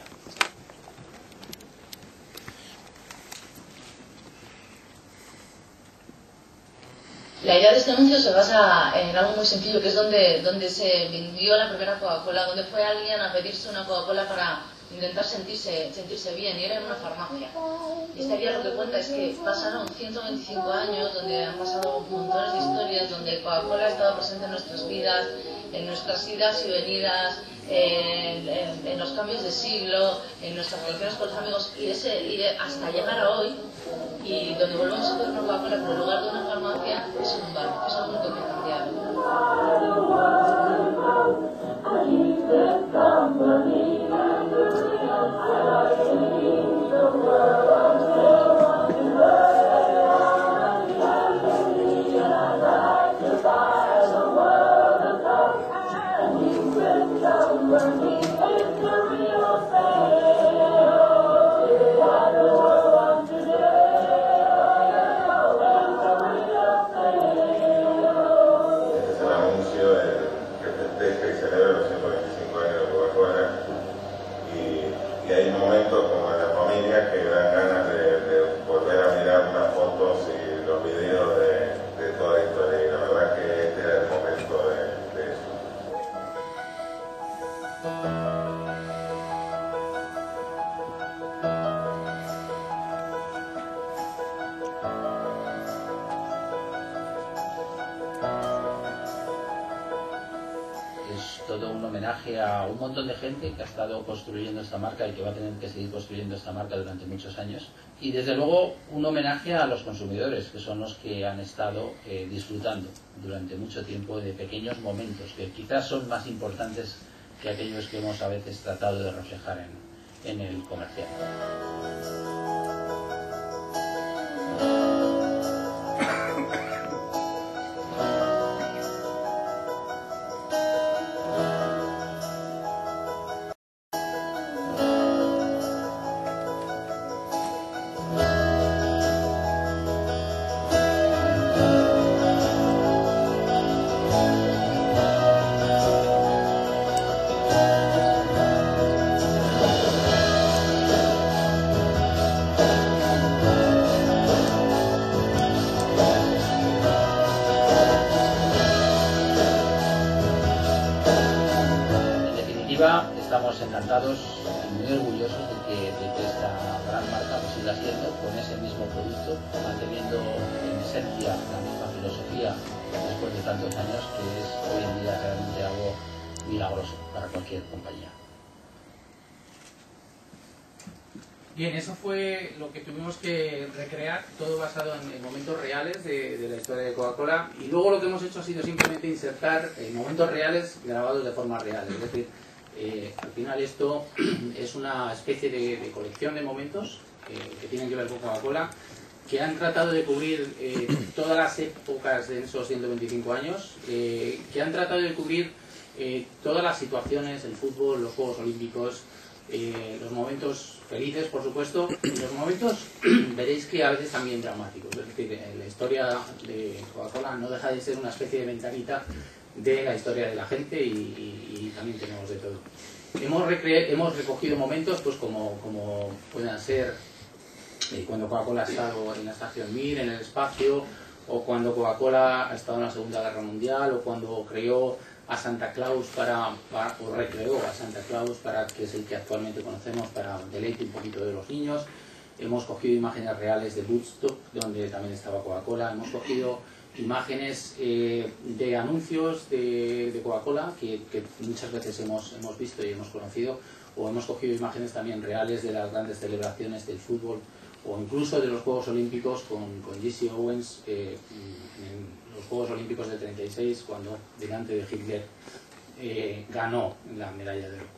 La idea de este anuncio se basa en algo muy sencillo, que es donde, donde se vendió la primera Coca-Cola, donde fue alguien a pedirse una Coca-Cola para intentar sentirse, sentirse bien, y era en una farmacia. Y esta guía lo que cuenta es que pasaron ciento veinticinco años, donde han pasado montones de historias, donde Coca-Cola ha estado presente en nuestras vidas, en nuestras idas y venidas, en, en, en los cambios de siglo, en nuestras relaciones con los amigos, y, ese, y hasta llegar a hoy, y donde volvemos a ver una Coca-Cola, pero en lugar de una farmacia, es un bar, es algo que ha cambiado. A un montón de gente que ha estado construyendo esta marca y que va a tener que seguir construyendo esta marca durante muchos años, y desde luego un homenaje a los consumidores, que son los que han estado eh, disfrutando durante mucho tiempo de pequeños momentos que quizás son más importantes que aquellos que hemos a veces tratado de reflejar en, en el comercial. Estamos encantados y muy orgullosos de que, de que esta gran marca pues, siga siendo con ese mismo producto, manteniendo en esencia la misma filosofía después de tantos años, que es hoy en día realmente algo milagroso para cualquier compañía. Bien, eso fue lo que tuvimos que recrear, todo basado en, en momentos reales de, de la historia de Coca-Cola, y luego lo que hemos hecho ha sido simplemente insertar eh, momentos reales grabados de forma real, es decir, Eh, al final esto es una especie de, de colección de momentos eh, que tienen que ver con Coca-Cola, que han tratado de cubrir eh, todas las épocas de esos ciento veinticinco años, eh, que han tratado de cubrir eh, todas las situaciones, el fútbol, los Juegos Olímpicos, eh, los momentos felices, por supuesto, y los momentos veréis que a veces también dramáticos. Es decir, la historia de Coca-Cola no deja de ser una especie de ventanita de la historia de la gente, y, y, y también tenemos de todo. Hemos, recre hemos recogido momentos pues como, como puedan ser eh, cuando Coca-Cola ha estado en la estación Mir, en el espacio, o cuando Coca-Cola ha estado en la Segunda Guerra Mundial, o cuando creó a Santa Claus para, para o recreó a Santa Claus, para, que es el que actualmente conocemos, para deleite un poquito de los niños. Hemos cogido imágenes reales de Woodstock, donde también estaba Coca-Cola. Hemos cogido imágenes eh, de anuncios de, de Coca-Cola que, que muchas veces hemos, hemos visto y hemos conocido, o hemos cogido imágenes también reales de las grandes celebraciones del fútbol, o incluso de los Juegos Olímpicos con, con Jesse Owens eh, en los Juegos Olímpicos del treinta y seis, cuando delante de Hitler eh, ganó la medalla de oro.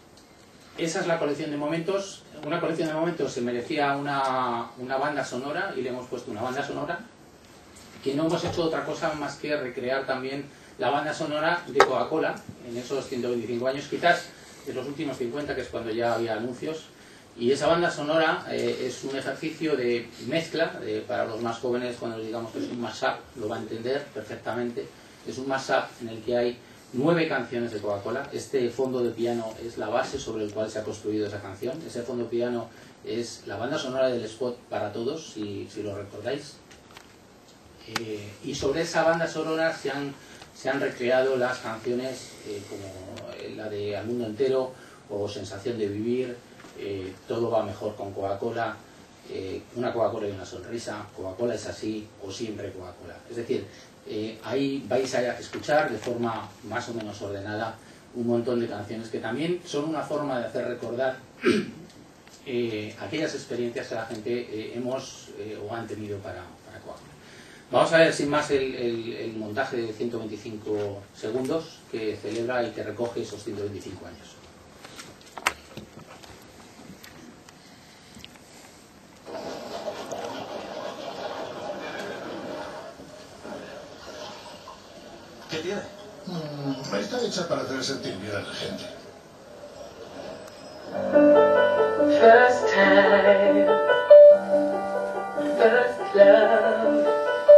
Esa es la colección de momentos. Una colección de momentos se merecía una, una banda sonora, y le hemos puesto una banda sonora que no hemos hecho otra cosa más que recrear también la banda sonora de Coca-Cola en esos ciento veinticinco años, quizás de los últimos cincuenta, que es cuando ya había anuncios. Y esa banda sonora eh, es un ejercicio de mezcla, de, para los más jóvenes, cuando les digamos que es un mashup, lo va a entender perfectamente. Es un mashup en el que hay nueve canciones de Coca-Cola. Este fondo de piano es la base sobre el cual se ha construido esa canción. Ese fondo de piano es la banda sonora del spot Para Todos, si, si lo recordáis. Eh, y sobre esa banda sonora se han, se han recreado las canciones eh, como la de Al Mundo Entero o Sensación de Vivir, eh, Todo va mejor con Coca-Cola, eh, Una Coca-Cola y una sonrisa, Coca-Cola es así o Siempre Coca-Cola. Es decir, eh, ahí vais a escuchar de forma más o menos ordenada un montón de canciones que también son una forma de hacer recordar eh, aquellas experiencias que la gente eh, hemos eh, o han tenido para, para Coca-Cola. Vamos a ver sin más el, el, el montaje de ciento veinticinco segundos que celebra y que recoge esos ciento veinticinco años. ¿Qué tiene? Mm, está hecha para hacer sentir bien a la gente. First time, first love.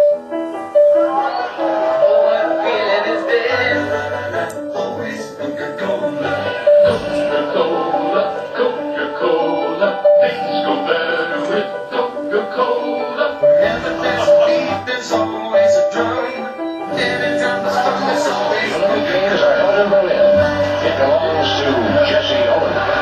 Oh, what feeling is this? Always Coca-Cola, Coca-Cola, Coca-Cola. Things go better with Coca-Cola. Never there's a beat, there's always a drum. Anytime the sun is always Coca-Cola. It belongs to Jesse Owens.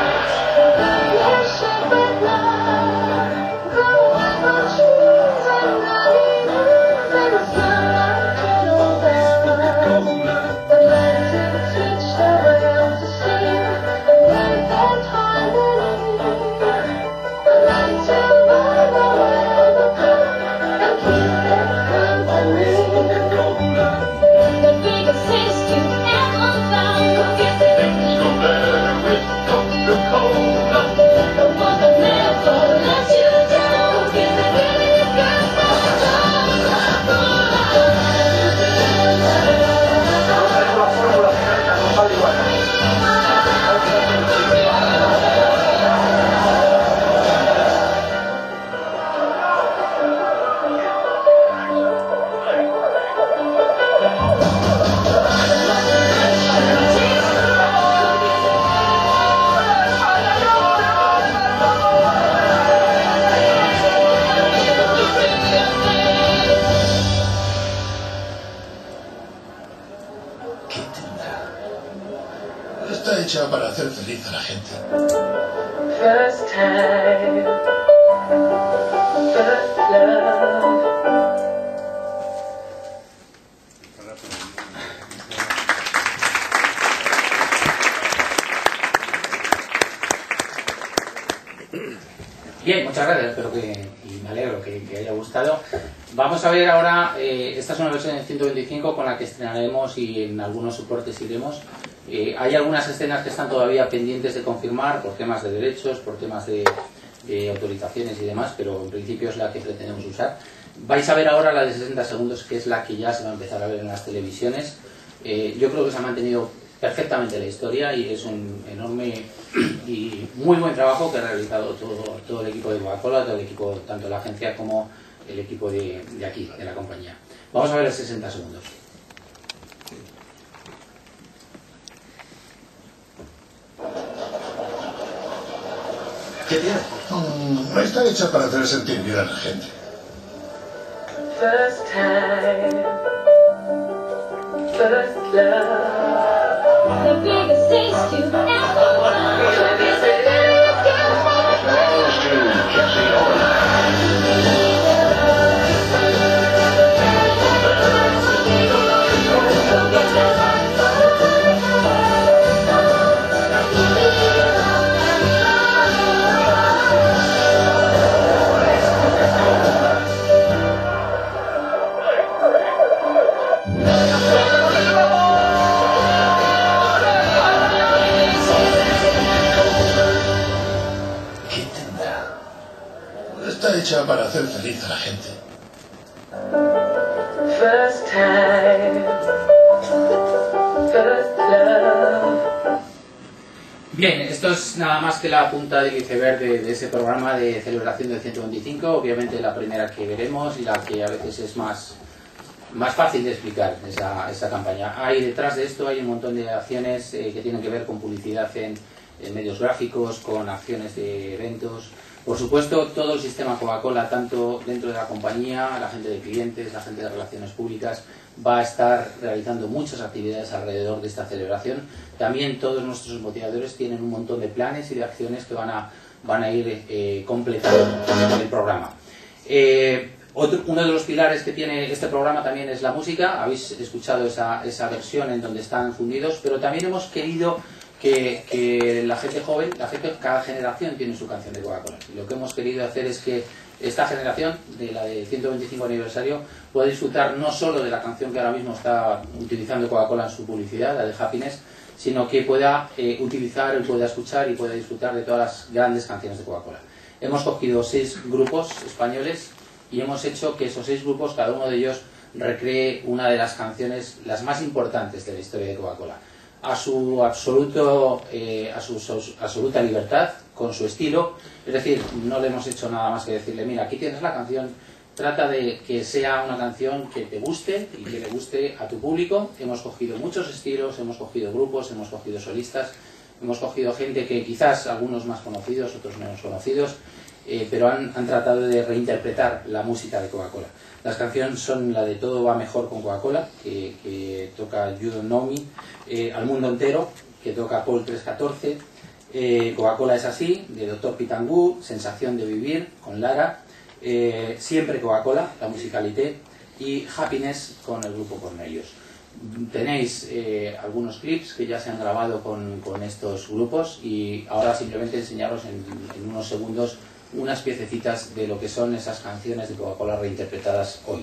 Está hecha para hacer feliz a la gente. First time, first love. Bien, muchas gracias, espero que, y me alegro que, que haya gustado. Vamos a ver ahora, eh, esta es una versión de ciento veinticinco con la que estrenaremos y en algunos soportes iremos. Eh, hay algunas escenas que están todavía pendientes de confirmar por temas de derechos, por temas de, de autorizaciones y demás, pero en principio es la que pretendemos usar. Vais a ver ahora la de sesenta segundos, que es la que ya se va a empezar a ver en las televisiones. Eh, yo creo que se ha mantenido perfectamente la historia y es un enorme y muy buen trabajo que ha realizado todo, todo el equipo de Coca-Cola, todo el equipo, tanto la agencia como el equipo de, de aquí, de la compañía. Vamos a ver el sesenta segundos. ¿Qué tiene? Mm, está hecha para hacer sentir bien a la gente. First time, first love. The biggest taste you ever had. It belongs to Jesse Owens. Está hecha para hacer feliz a la gente. First time, first love. Bien, esto es nada más que la punta del iceberg de, de ese programa de celebración del ciento veinticinco, obviamente la primera que veremos y la que a veces es más, más fácil de explicar, esa, esa campaña. Hay detrás de esto hay un montón de acciones eh, que tienen que ver con publicidad en, en medios gráficos, con acciones de eventos. Por supuesto, todo el sistema Coca-Cola, tanto dentro de la compañía, la gente de clientes, la gente de relaciones públicas, va a estar realizando muchas actividades alrededor de esta celebración. También todos nuestros motivadores tienen un montón de planes y de acciones que van a, van a ir eh, completando el programa. Eh, otro, uno de los pilares que tiene este programa también es la música. Habéis escuchado esa, esa versión en donde están fundidos, pero también hemos querido que, que la gente joven, la gente, cada generación tiene su canción de Coca-Cola. Y lo que hemos querido hacer es que esta generación, de la de ciento veinticinco aniversario, pueda disfrutar no solo de la canción que ahora mismo está utilizando Coca-Cola en su publicidad, la de Happiness, sino que pueda eh, utilizar, pueda escuchar y pueda disfrutar de todas las grandes canciones de Coca-Cola. Hemos cogido seis grupos españoles y hemos hecho que esos seis grupos, cada uno de ellos, recree una de las canciones las más importantes de la historia de Coca-Cola. A su, absoluto, eh, a su, su absoluta libertad, con su estilo, es decir, no le hemos hecho nada más que decirle, mira, aquí tienes la canción, trata de que sea una canción que te guste y que le guste a tu público. Hemos cogido muchos estilos, hemos cogido grupos, hemos cogido solistas, hemos cogido gente que quizás algunos más conocidos, otros menos conocidos, eh, pero han, han tratado de reinterpretar la música de Coca-Cola. Las canciones son la de Todo va mejor con Coca-Cola, que, que toca You Don't Know Me, eh, Al Mundo Entero, que toca Paul tres catorce, eh, Coca-Cola es así, de Doctor Pitangú, Sensación de Vivir, con Lara, eh, Siempre Coca-Cola, la musicalité, y Happiness con el grupo Cornelius. Tenéis eh, algunos clips que ya se han grabado con, con estos grupos y ahora simplemente enseñaros en, en unos segundos unas piececitas de lo que son esas canciones de Coca-Cola reinterpretadas hoy.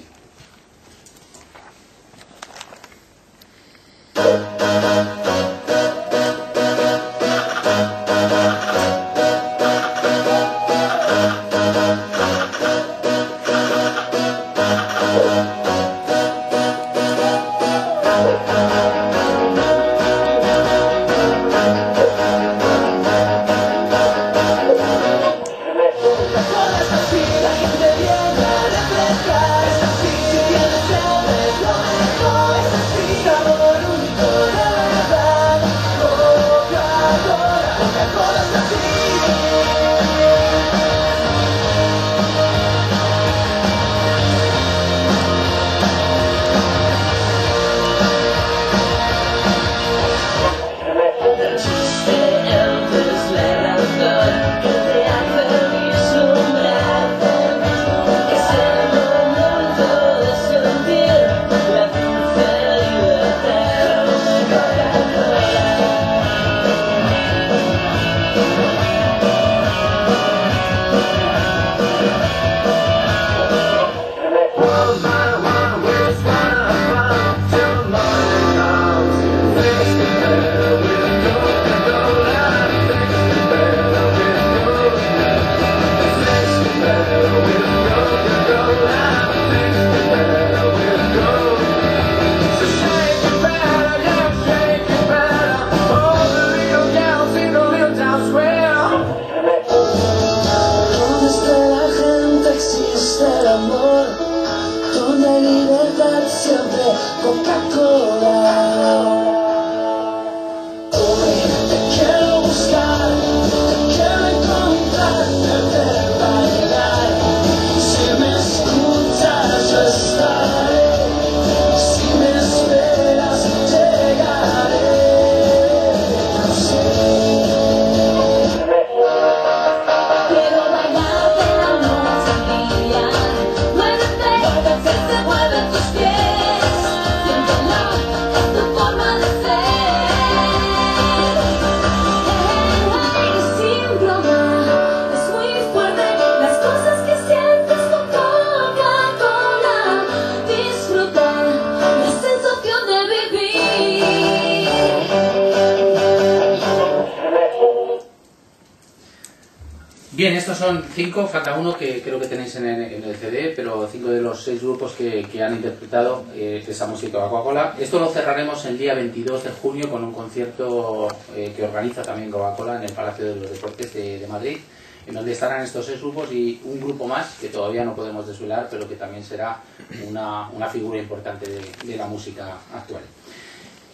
Bien, estos son cinco, falta uno que creo que tenéis en el, en el C D, pero cinco de los seis grupos que, que han interpretado eh, esa música de Coca-Cola. Esto lo cerraremos el día veintidós de junio con un concierto eh, que organiza también Coca-Cola en el Palacio de los Deportes de, de Madrid, en donde estarán estos seis grupos y un grupo más que todavía no podemos desvelar, pero que también será una, una figura importante de, de la música actual.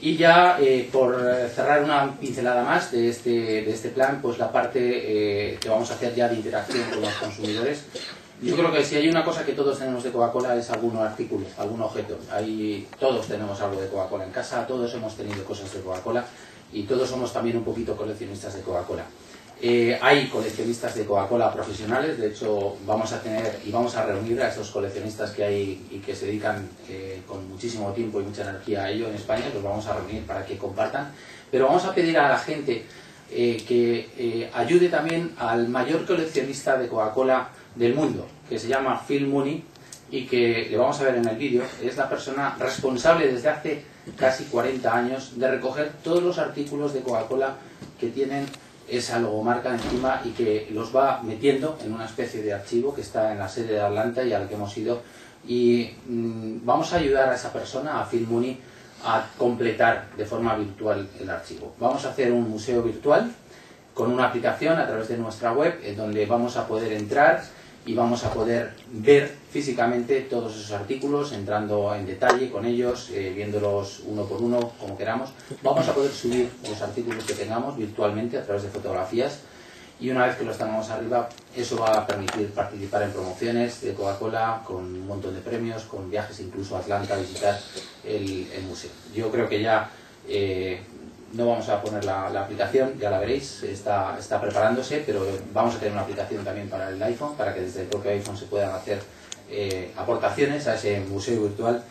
Y ya, eh, por cerrar una pincelada más de este, de este plan, pues la parte eh, que vamos a hacer ya de interacción con los consumidores. Yo creo que si hay una cosa que todos tenemos de Coca-Cola es algún artículo, algún objeto. Hay, todos tenemos algo de Coca-Cola en casa, todos hemos tenido cosas de Coca-Cola y todos somos también un poquito coleccionistas de Coca-Cola. Eh, hay coleccionistas de Coca-Cola profesionales, de hecho vamos a tener y vamos a reunir a esos coleccionistas que hay y que se dedican eh, con muchísimo tiempo y mucha energía a ello en España, los vamos a reunir para que compartan, pero vamos a pedir a la gente eh, que eh, ayude también al mayor coleccionista de Coca-Cola del mundo, que se llama Phil Mooney y que le vamos a ver en el vídeo. Es la persona responsable desde hace casi cuarenta años de recoger todos los artículos de Coca-Cola que tienen esa logomarca encima y que los va metiendo en una especie de archivo que está en la sede de Atlanta y al que hemos ido, y mmm, vamos a ayudar a esa persona, a Phil Mooney, a completar de forma virtual el archivo. Vamos a hacer un museo virtual con una aplicación a través de nuestra web en donde vamos a poder entrar y vamos a poder ver físicamente todos esos artículos, entrando en detalle con ellos, eh, viéndolos uno por uno, como queramos. Vamos a poder subir los artículos que tengamos virtualmente a través de fotografías, y una vez que los tengamos arriba, eso va a permitir participar en promociones de Coca-Cola, con un montón de premios, con viajes incluso a Atlanta a visitar el, el museo. Yo creo que ya eh, no vamos a poner la, la aplicación, ya la veréis, está, está preparándose, pero vamos a tener una aplicación también para el iPhone, para que desde el propio iPhone se puedan hacer eh, aportaciones a ese museo virtual.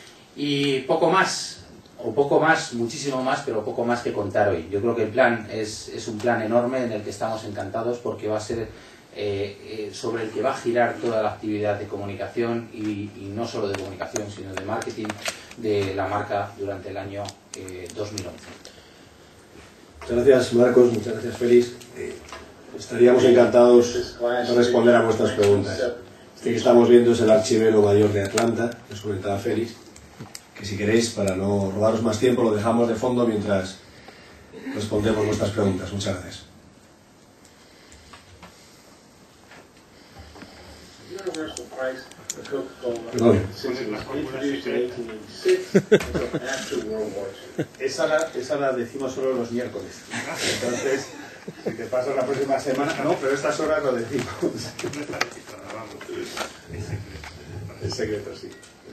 Y poco más, o poco más, muchísimo más, pero poco más que contar hoy. Yo creo que el plan es, es un plan enorme en el que estamos encantados, porque va a ser eh, eh, sobre el que va a girar toda la actividad de comunicación, y, y no solo de comunicación, sino de marketing de la marca durante el año eh, dos mil once. Muchas gracias, Marcos, muchas gracias, Félix. Eh, estaríamos encantados de responder a vuestras preguntas. Este que estamos viendo es el archivero mayor de Atlanta, que os comentaba Félix, que si queréis, para no robaros más tiempo, lo dejamos de fondo mientras respondemos vuestras preguntas. Muchas gracias. Perdón. Esa la, esa la decimos solo los miércoles. Entonces, si te pasas la próxima semana, no, pero estas horas lo decimos. Es secreto, sí.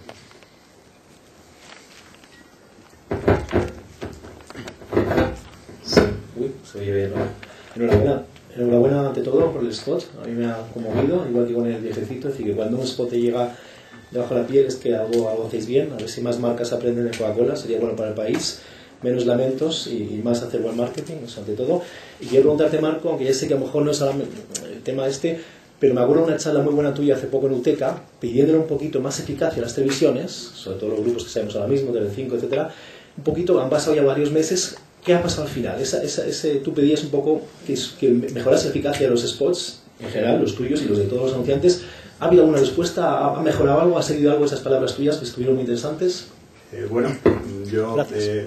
Sí. Uy, se oye bien, ¿no? Enhorabuena. Enhorabuena ante todo por el spot, a mí me ha conmovido, igual que con el viejecito, es decir, que cuando un spot te llega debajo de la piel es que algo, algo hacéis bien. A ver si más marcas aprenden de Coca-Cola, sería bueno para el país, menos lamentos y, y más hacer buen marketing, eso ante todo. Y quiero preguntarte, Marco, aunque ya sé que a lo mejor no es ahora el tema este, pero me acuerdo de una charla muy buena tuya hace poco en Uteca, pidiéndole un poquito más eficacia a las televisiones, sobre todo los grupos que sabemos ahora mismo, Telecinco, etcétera. Un poquito, han pasado ya varios meses. ¿Qué ha pasado al final? Esa, esa, ese, tú pedías un poco que, que mejorase la eficacia de los spots, en general, los tuyos y los de todos los anunciantes. ¿Ha habido alguna respuesta? ¿Ha, ha mejorado algo? ¿Ha seguido algo esas palabras tuyas que estuvieron muy interesantes? Eh, bueno, yo... Eh...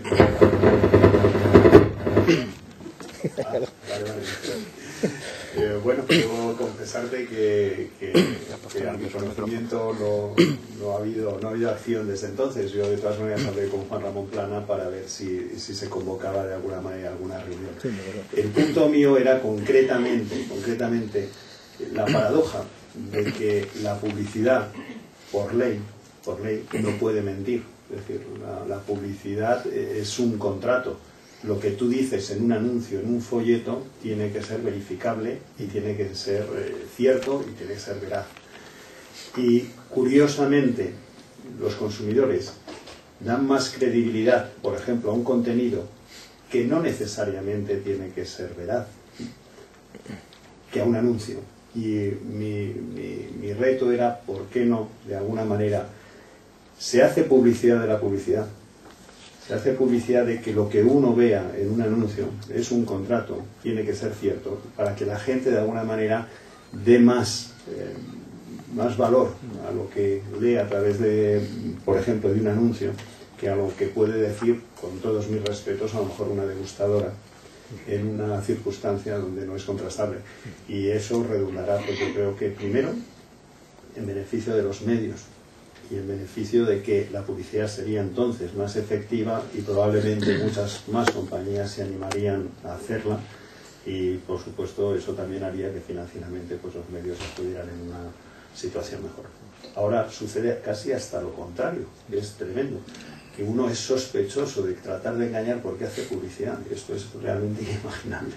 Ah, vale, vale. Eh, bueno, debo confesarte que, que, que a mi conocimiento no, no, ha habido, no ha habido acción desde entonces. Yo de todas maneras hablé con Juan Ramón Plana para ver si, si se convocaba de alguna manera alguna reunión. El punto mío era concretamente, concretamente la paradoja de que la publicidad, por ley, por ley no puede mentir. Es decir, la, la publicidad es un contrato. Lo que tú dices en un anuncio, en un folleto, tiene que ser verificable y tiene que ser eh, cierto y tiene que ser veraz. Y curiosamente, los consumidores dan más credibilidad, por ejemplo, a un contenido que no necesariamente tiene que ser veraz, que a un anuncio. Y mi, mi, mi reto era, ¿por qué no, de alguna manera, se hace publicidad de la publicidad? Se hace publicidad de que lo que uno vea en un anuncio es un contrato, tiene que ser cierto, para que la gente de alguna manera dé más, eh, más valor a lo que lee a través de, por ejemplo, de un anuncio, que a lo que puede decir, con todos mis respetos, a lo mejor una degustadora en una circunstancia donde no es contrastable. Y eso redundará, pues yo creo que primero, en beneficio de los medios, y en beneficio de que la publicidad sería entonces más efectiva y probablemente muchas más compañías se animarían a hacerla, y por supuesto eso también haría que financieramente pues, los medios estuvieran en una situación mejor. Ahora sucede casi hasta lo contrario, que es tremendo, que uno es sospechoso de tratar de engañar porque hace publicidad. Esto es realmente inimaginable.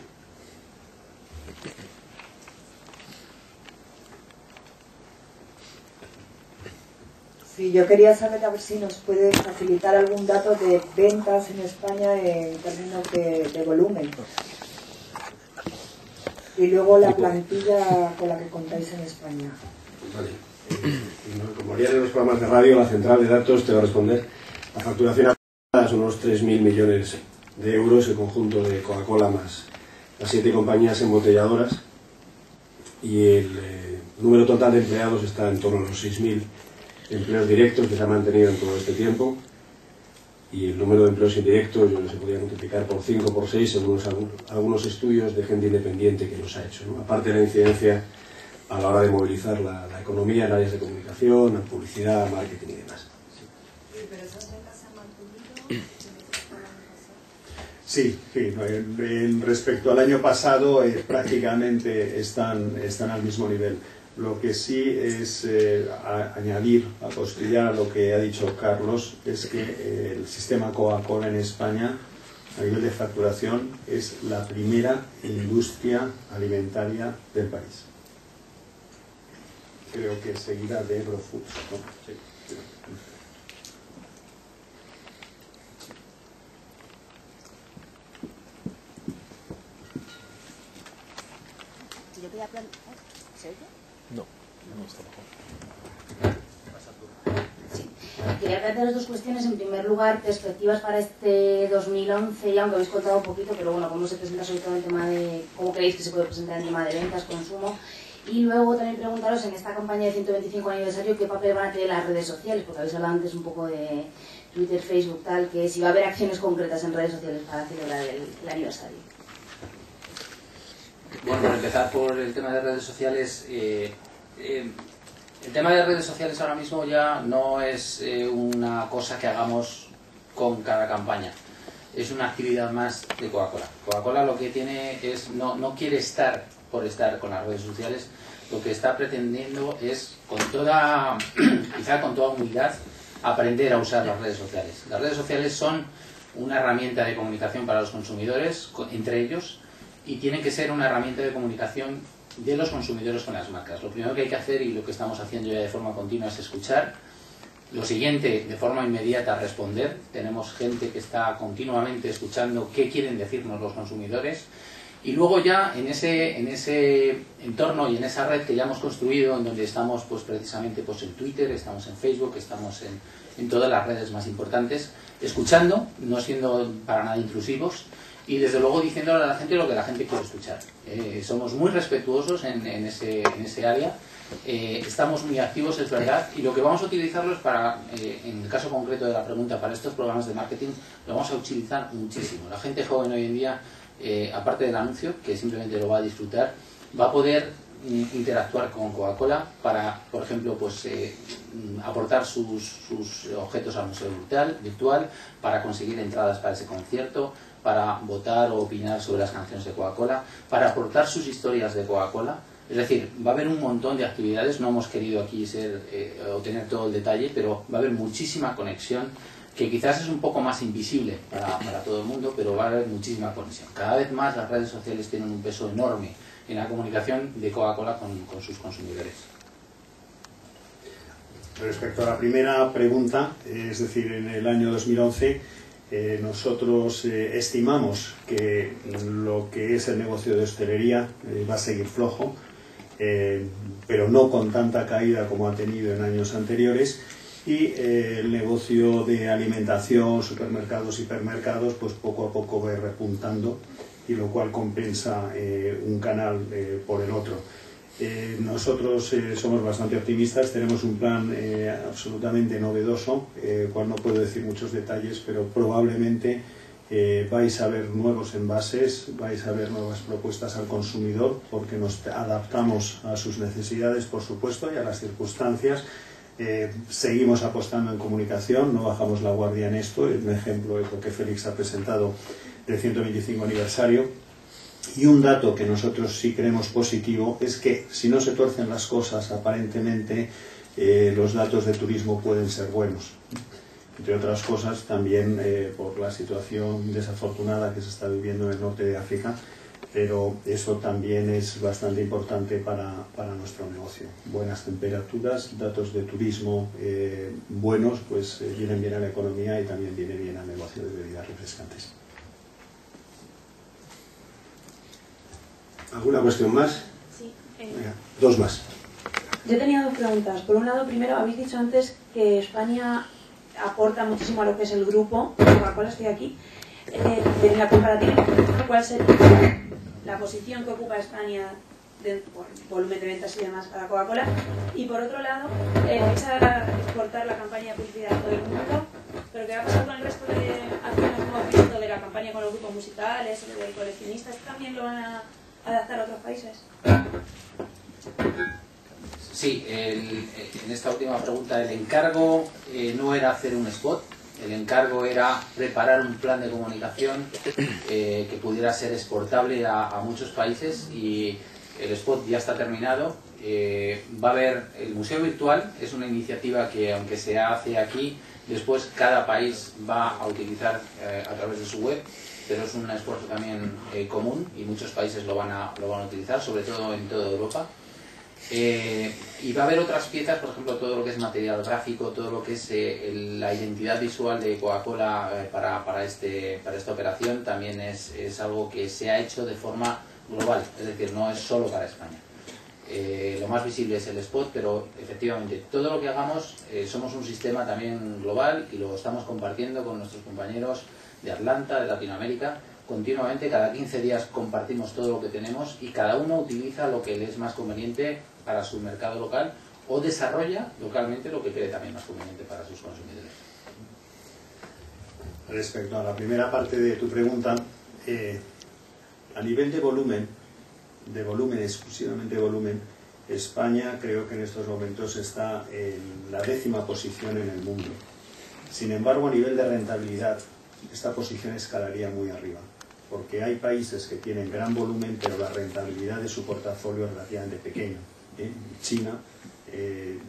Sí, yo quería saber a ver si nos puede facilitar algún dato de ventas en España en términos de, de volumen. Y luego la plantilla con la que contáis en España. Vale. Eh, como harían en los programas de radio, la central de datos te va a responder. La facturación es unos tres mil millones de euros, el conjunto de Coca-Cola más las siete compañías embotelladoras, y el eh, número total de empleados está en torno a los seis mil empleos directos que se han mantenido en todo este tiempo, y el número de empleos indirectos yo no se podía multiplicar por cinco, por seis, según algunos estudios de gente independiente que los ha hecho, ¿no? Aparte de la incidencia a la hora de movilizar la, la economía en áreas de comunicación, en publicidad, marketing y demás. ¿Pero esas ventas se han mantenido? Sí, sí, en, en respecto al año pasado eh, prácticamente están, están al mismo nivel. Lo que sí es eh, a, añadir, apostillar a lo que ha dicho Carlos, es que eh, el sistema Coca-Cola en España, a nivel de facturación, es la primera industria alimentaria del país. Creo que seguida de Ebro Foods, ¿no? Sí. Yo quería plantear... ¿Se oye? No, no está mejor. Sí. Quería plantear dos cuestiones. En primer lugar, perspectivas para este dos mil once, ya aunque habéis contado un poquito, pero bueno, cómo se presenta sobre todo el tema de... ¿Cómo creéis que se puede presentar el tema de ventas, consumo? Y luego también preguntaros, en esta campaña de ciento veinticinco aniversario, ¿qué papel van a tener las redes sociales? Porque habéis hablado antes un poco de Twitter, Facebook, tal, que si va a haber acciones concretas en redes sociales para celebrar el, el aniversario. Bueno, por empezar por el tema de redes sociales, eh, eh, el tema de redes sociales ahora mismo ya no es eh, una cosa que hagamos con cada campaña, es una actividad más de Coca-Cola. Coca-Cola lo que tiene es, no, no quiere estar por estar con las redes sociales, lo que está pretendiendo es, con toda, quizá con toda humildad, aprender a usar las redes sociales. Las redes sociales son una herramienta de comunicación para los consumidores, entre ellos, y tienen que ser una herramienta de comunicación de los consumidores con las marcas. Lo primero que hay que hacer, y lo que estamos haciendo ya de forma continua, es escuchar. Lo siguiente, de forma inmediata, responder. Tenemos gente que está continuamente escuchando qué quieren decirnos los consumidores. Y luego ya en ese, en ese entorno y en esa red que ya hemos construido, en donde estamos pues precisamente pues en Twitter, estamos en Facebook, estamos en, en todas las redes más importantes, escuchando, no siendo para nada intrusivos, y desde luego diciéndole a la gente lo que la gente quiere escuchar. Eh, somos muy respetuosos en, en, ese, en ese área, eh, estamos muy activos, es verdad, y lo que vamos a utilizarlo es para, eh, en el caso concreto de la pregunta, para estos programas de marketing, lo vamos a utilizar muchísimo. La gente joven hoy en día, eh, aparte del anuncio, que simplemente lo va a disfrutar, va a poder interactuar con Coca-Cola para, por ejemplo, pues eh, aportar sus, sus objetos al museo virtual, virtual, para conseguir entradas para ese concierto, para votar o opinar sobre las canciones de Coca-Cola, para aportar sus historias de Coca-Cola. Es decir, va a haber un montón de actividades, no hemos querido aquí ser eh, o tener todo el detalle, pero va a haber muchísima conexión, que quizás es un poco más invisible para, para todo el mundo, pero va a haber muchísima conexión. Cada vez más las redes sociales tienen un peso enorme en la comunicación de Coca-Cola con, con sus consumidores. Respecto a la primera pregunta, es decir, en el año dos mil once, eh, nosotros eh, estimamos que lo que es el negocio de hostelería eh, va a seguir flojo, eh, pero no con tanta caída como ha tenido en años anteriores, y eh, el negocio de alimentación, supermercados, hipermercados, pues poco a poco va repuntando, y lo cual compensa eh, un canal eh, por el otro. Eh, nosotros eh, somos bastante optimistas, tenemos un plan eh, absolutamente novedoso, eh, cual no puedo decir muchos detalles, pero probablemente eh, vais a ver nuevos envases, vais a ver nuevas propuestas al consumidor, porque nos adaptamos a sus necesidades, por supuesto, y a las circunstancias. Eh, seguimos apostando en comunicación, no bajamos la guardia en esto. Un ejemplo es lo que Félix ha presentado del ciento veinticinco aniversario. Y un dato que nosotros sí creemos positivo es que si no se torcen las cosas, aparentemente eh, los datos de turismo pueden ser buenos. Entre otras cosas, también eh, por la situación desafortunada que se está viviendo en el norte de África, pero eso también es bastante importante para, para nuestro negocio. Buenas temperaturas, datos de turismo eh, buenos, pues eh, vienen bien a la economía y también viene bien al negocio de bebidas refrescantes. ¿Alguna cuestión más? Sí. Eh, Venga, dos más. Yo tenía dos preguntas. Por un lado, primero, habéis dicho antes que España aporta muchísimo a lo que es el grupo Coca-Cola, estoy aquí. Eh, en la comparativa, ¿cuál sería la posición que ocupa España de, por volumen de ventas y demás para Coca-Cola? Y por otro lado, eh, vais a exportar la campaña de publicidad a todo el mundo, pero ¿qué va a pasar con el resto de acciones como visto de la campaña con los grupos musicales o de coleccionistas? ¿También lo van a adaptar a otros países? Sí, el, en esta última pregunta el encargo eh, no era hacer un spot, el encargo era preparar un plan de comunicación eh, que pudiera ser exportable a, a muchos países, y el spot ya está terminado. Eh, va a haber el Museo Virtual, es una iniciativa que aunque se hace aquí, después cada país va a utilizar eh, a través de su web, pero es un esfuerzo también eh, común y muchos países lo van a, lo van a utilizar, sobre todo en toda Europa. Eh, y va a haber otras piezas, por ejemplo, todo lo que es material gráfico, todo lo que es eh, el, la identidad visual de Coca-Cola eh, para, para, este, para esta operación, también es, es algo que se ha hecho de forma global, es decir, no es solo para España. Eh, lo más visible es el spot, pero efectivamente todo lo que hagamos eh, somos un sistema también global y lo estamos compartiendo con nuestros compañeros de Atlanta, de Latinoamérica. Continuamente, cada quince días compartimos todo lo que tenemos y cada uno utiliza lo que le es más conveniente para su mercado local o desarrolla localmente lo que cree también más conveniente para sus consumidores. Respecto a la primera parte de tu pregunta, eh, a nivel de volumen, de volumen, exclusivamente volumen, España creo que en estos momentos está en la décima posición en el mundo. Sin embargo, a nivel de rentabilidad, esta posición escalaría muy arriba, porque hay países que tienen gran volumen, pero la rentabilidad de su portafolio es relativamente pequeña. ¿eh? China eh,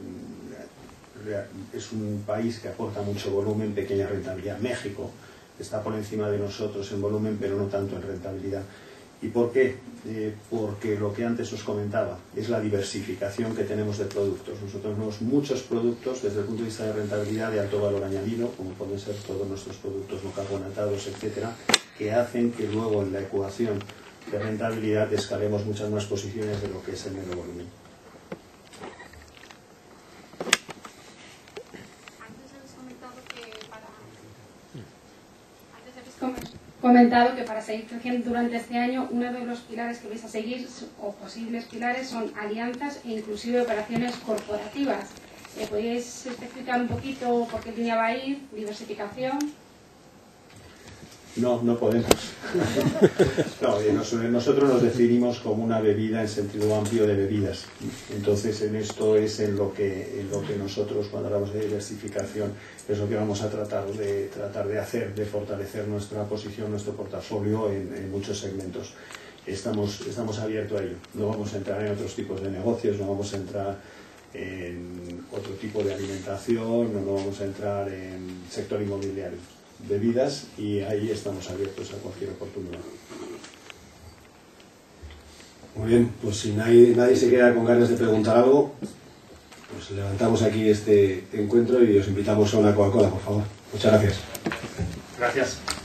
es un país que aporta mucho volumen, pequeña rentabilidad. México está por encima de nosotros en volumen, pero no tanto en rentabilidad. ¿Y por qué? Eh, porque lo que antes os comentaba es la diversificación que tenemos de productos. Nosotros tenemos muchos productos desde el punto de vista de rentabilidad de alto valor añadido, como pueden ser todos nuestros productos no carbonatados, etcétera, que hacen que luego en la ecuación de rentabilidad escalemos muchas más posiciones de lo que es el mero volumen. Antes habéis comentado que para... Antes habéis comentado comentado que para seguir creciendo durante este año, uno de los pilares que vais a seguir, o posibles pilares, son alianzas e inclusive operaciones corporativas. ¿Eh, ¿Podríais explicar un poquito por qué línea va a ir? ¿Diversificación? No, no podemos. No, nosotros nos definimos como una bebida en sentido amplio de bebidas. Entonces, en esto es en lo que, en lo que nosotros, cuando hablamos de diversificación, es lo que vamos a tratar de, tratar de hacer, de fortalecer nuestra posición, nuestro portafolio en, en muchos segmentos. Estamos, estamos abiertos a ello. No vamos a entrar en otros tipos de negocios, no vamos a entrar en otro tipo de alimentación, no, no vamos a entrar en sector inmobiliario. Bebidas, y ahí estamos abiertos a cualquier oportunidad. Muy bien, pues si nadie, nadie se queda con ganas de preguntar algo, pues levantamos aquí este encuentro y os invitamos a una Coca-Cola, por favor. Muchas gracias. Gracias.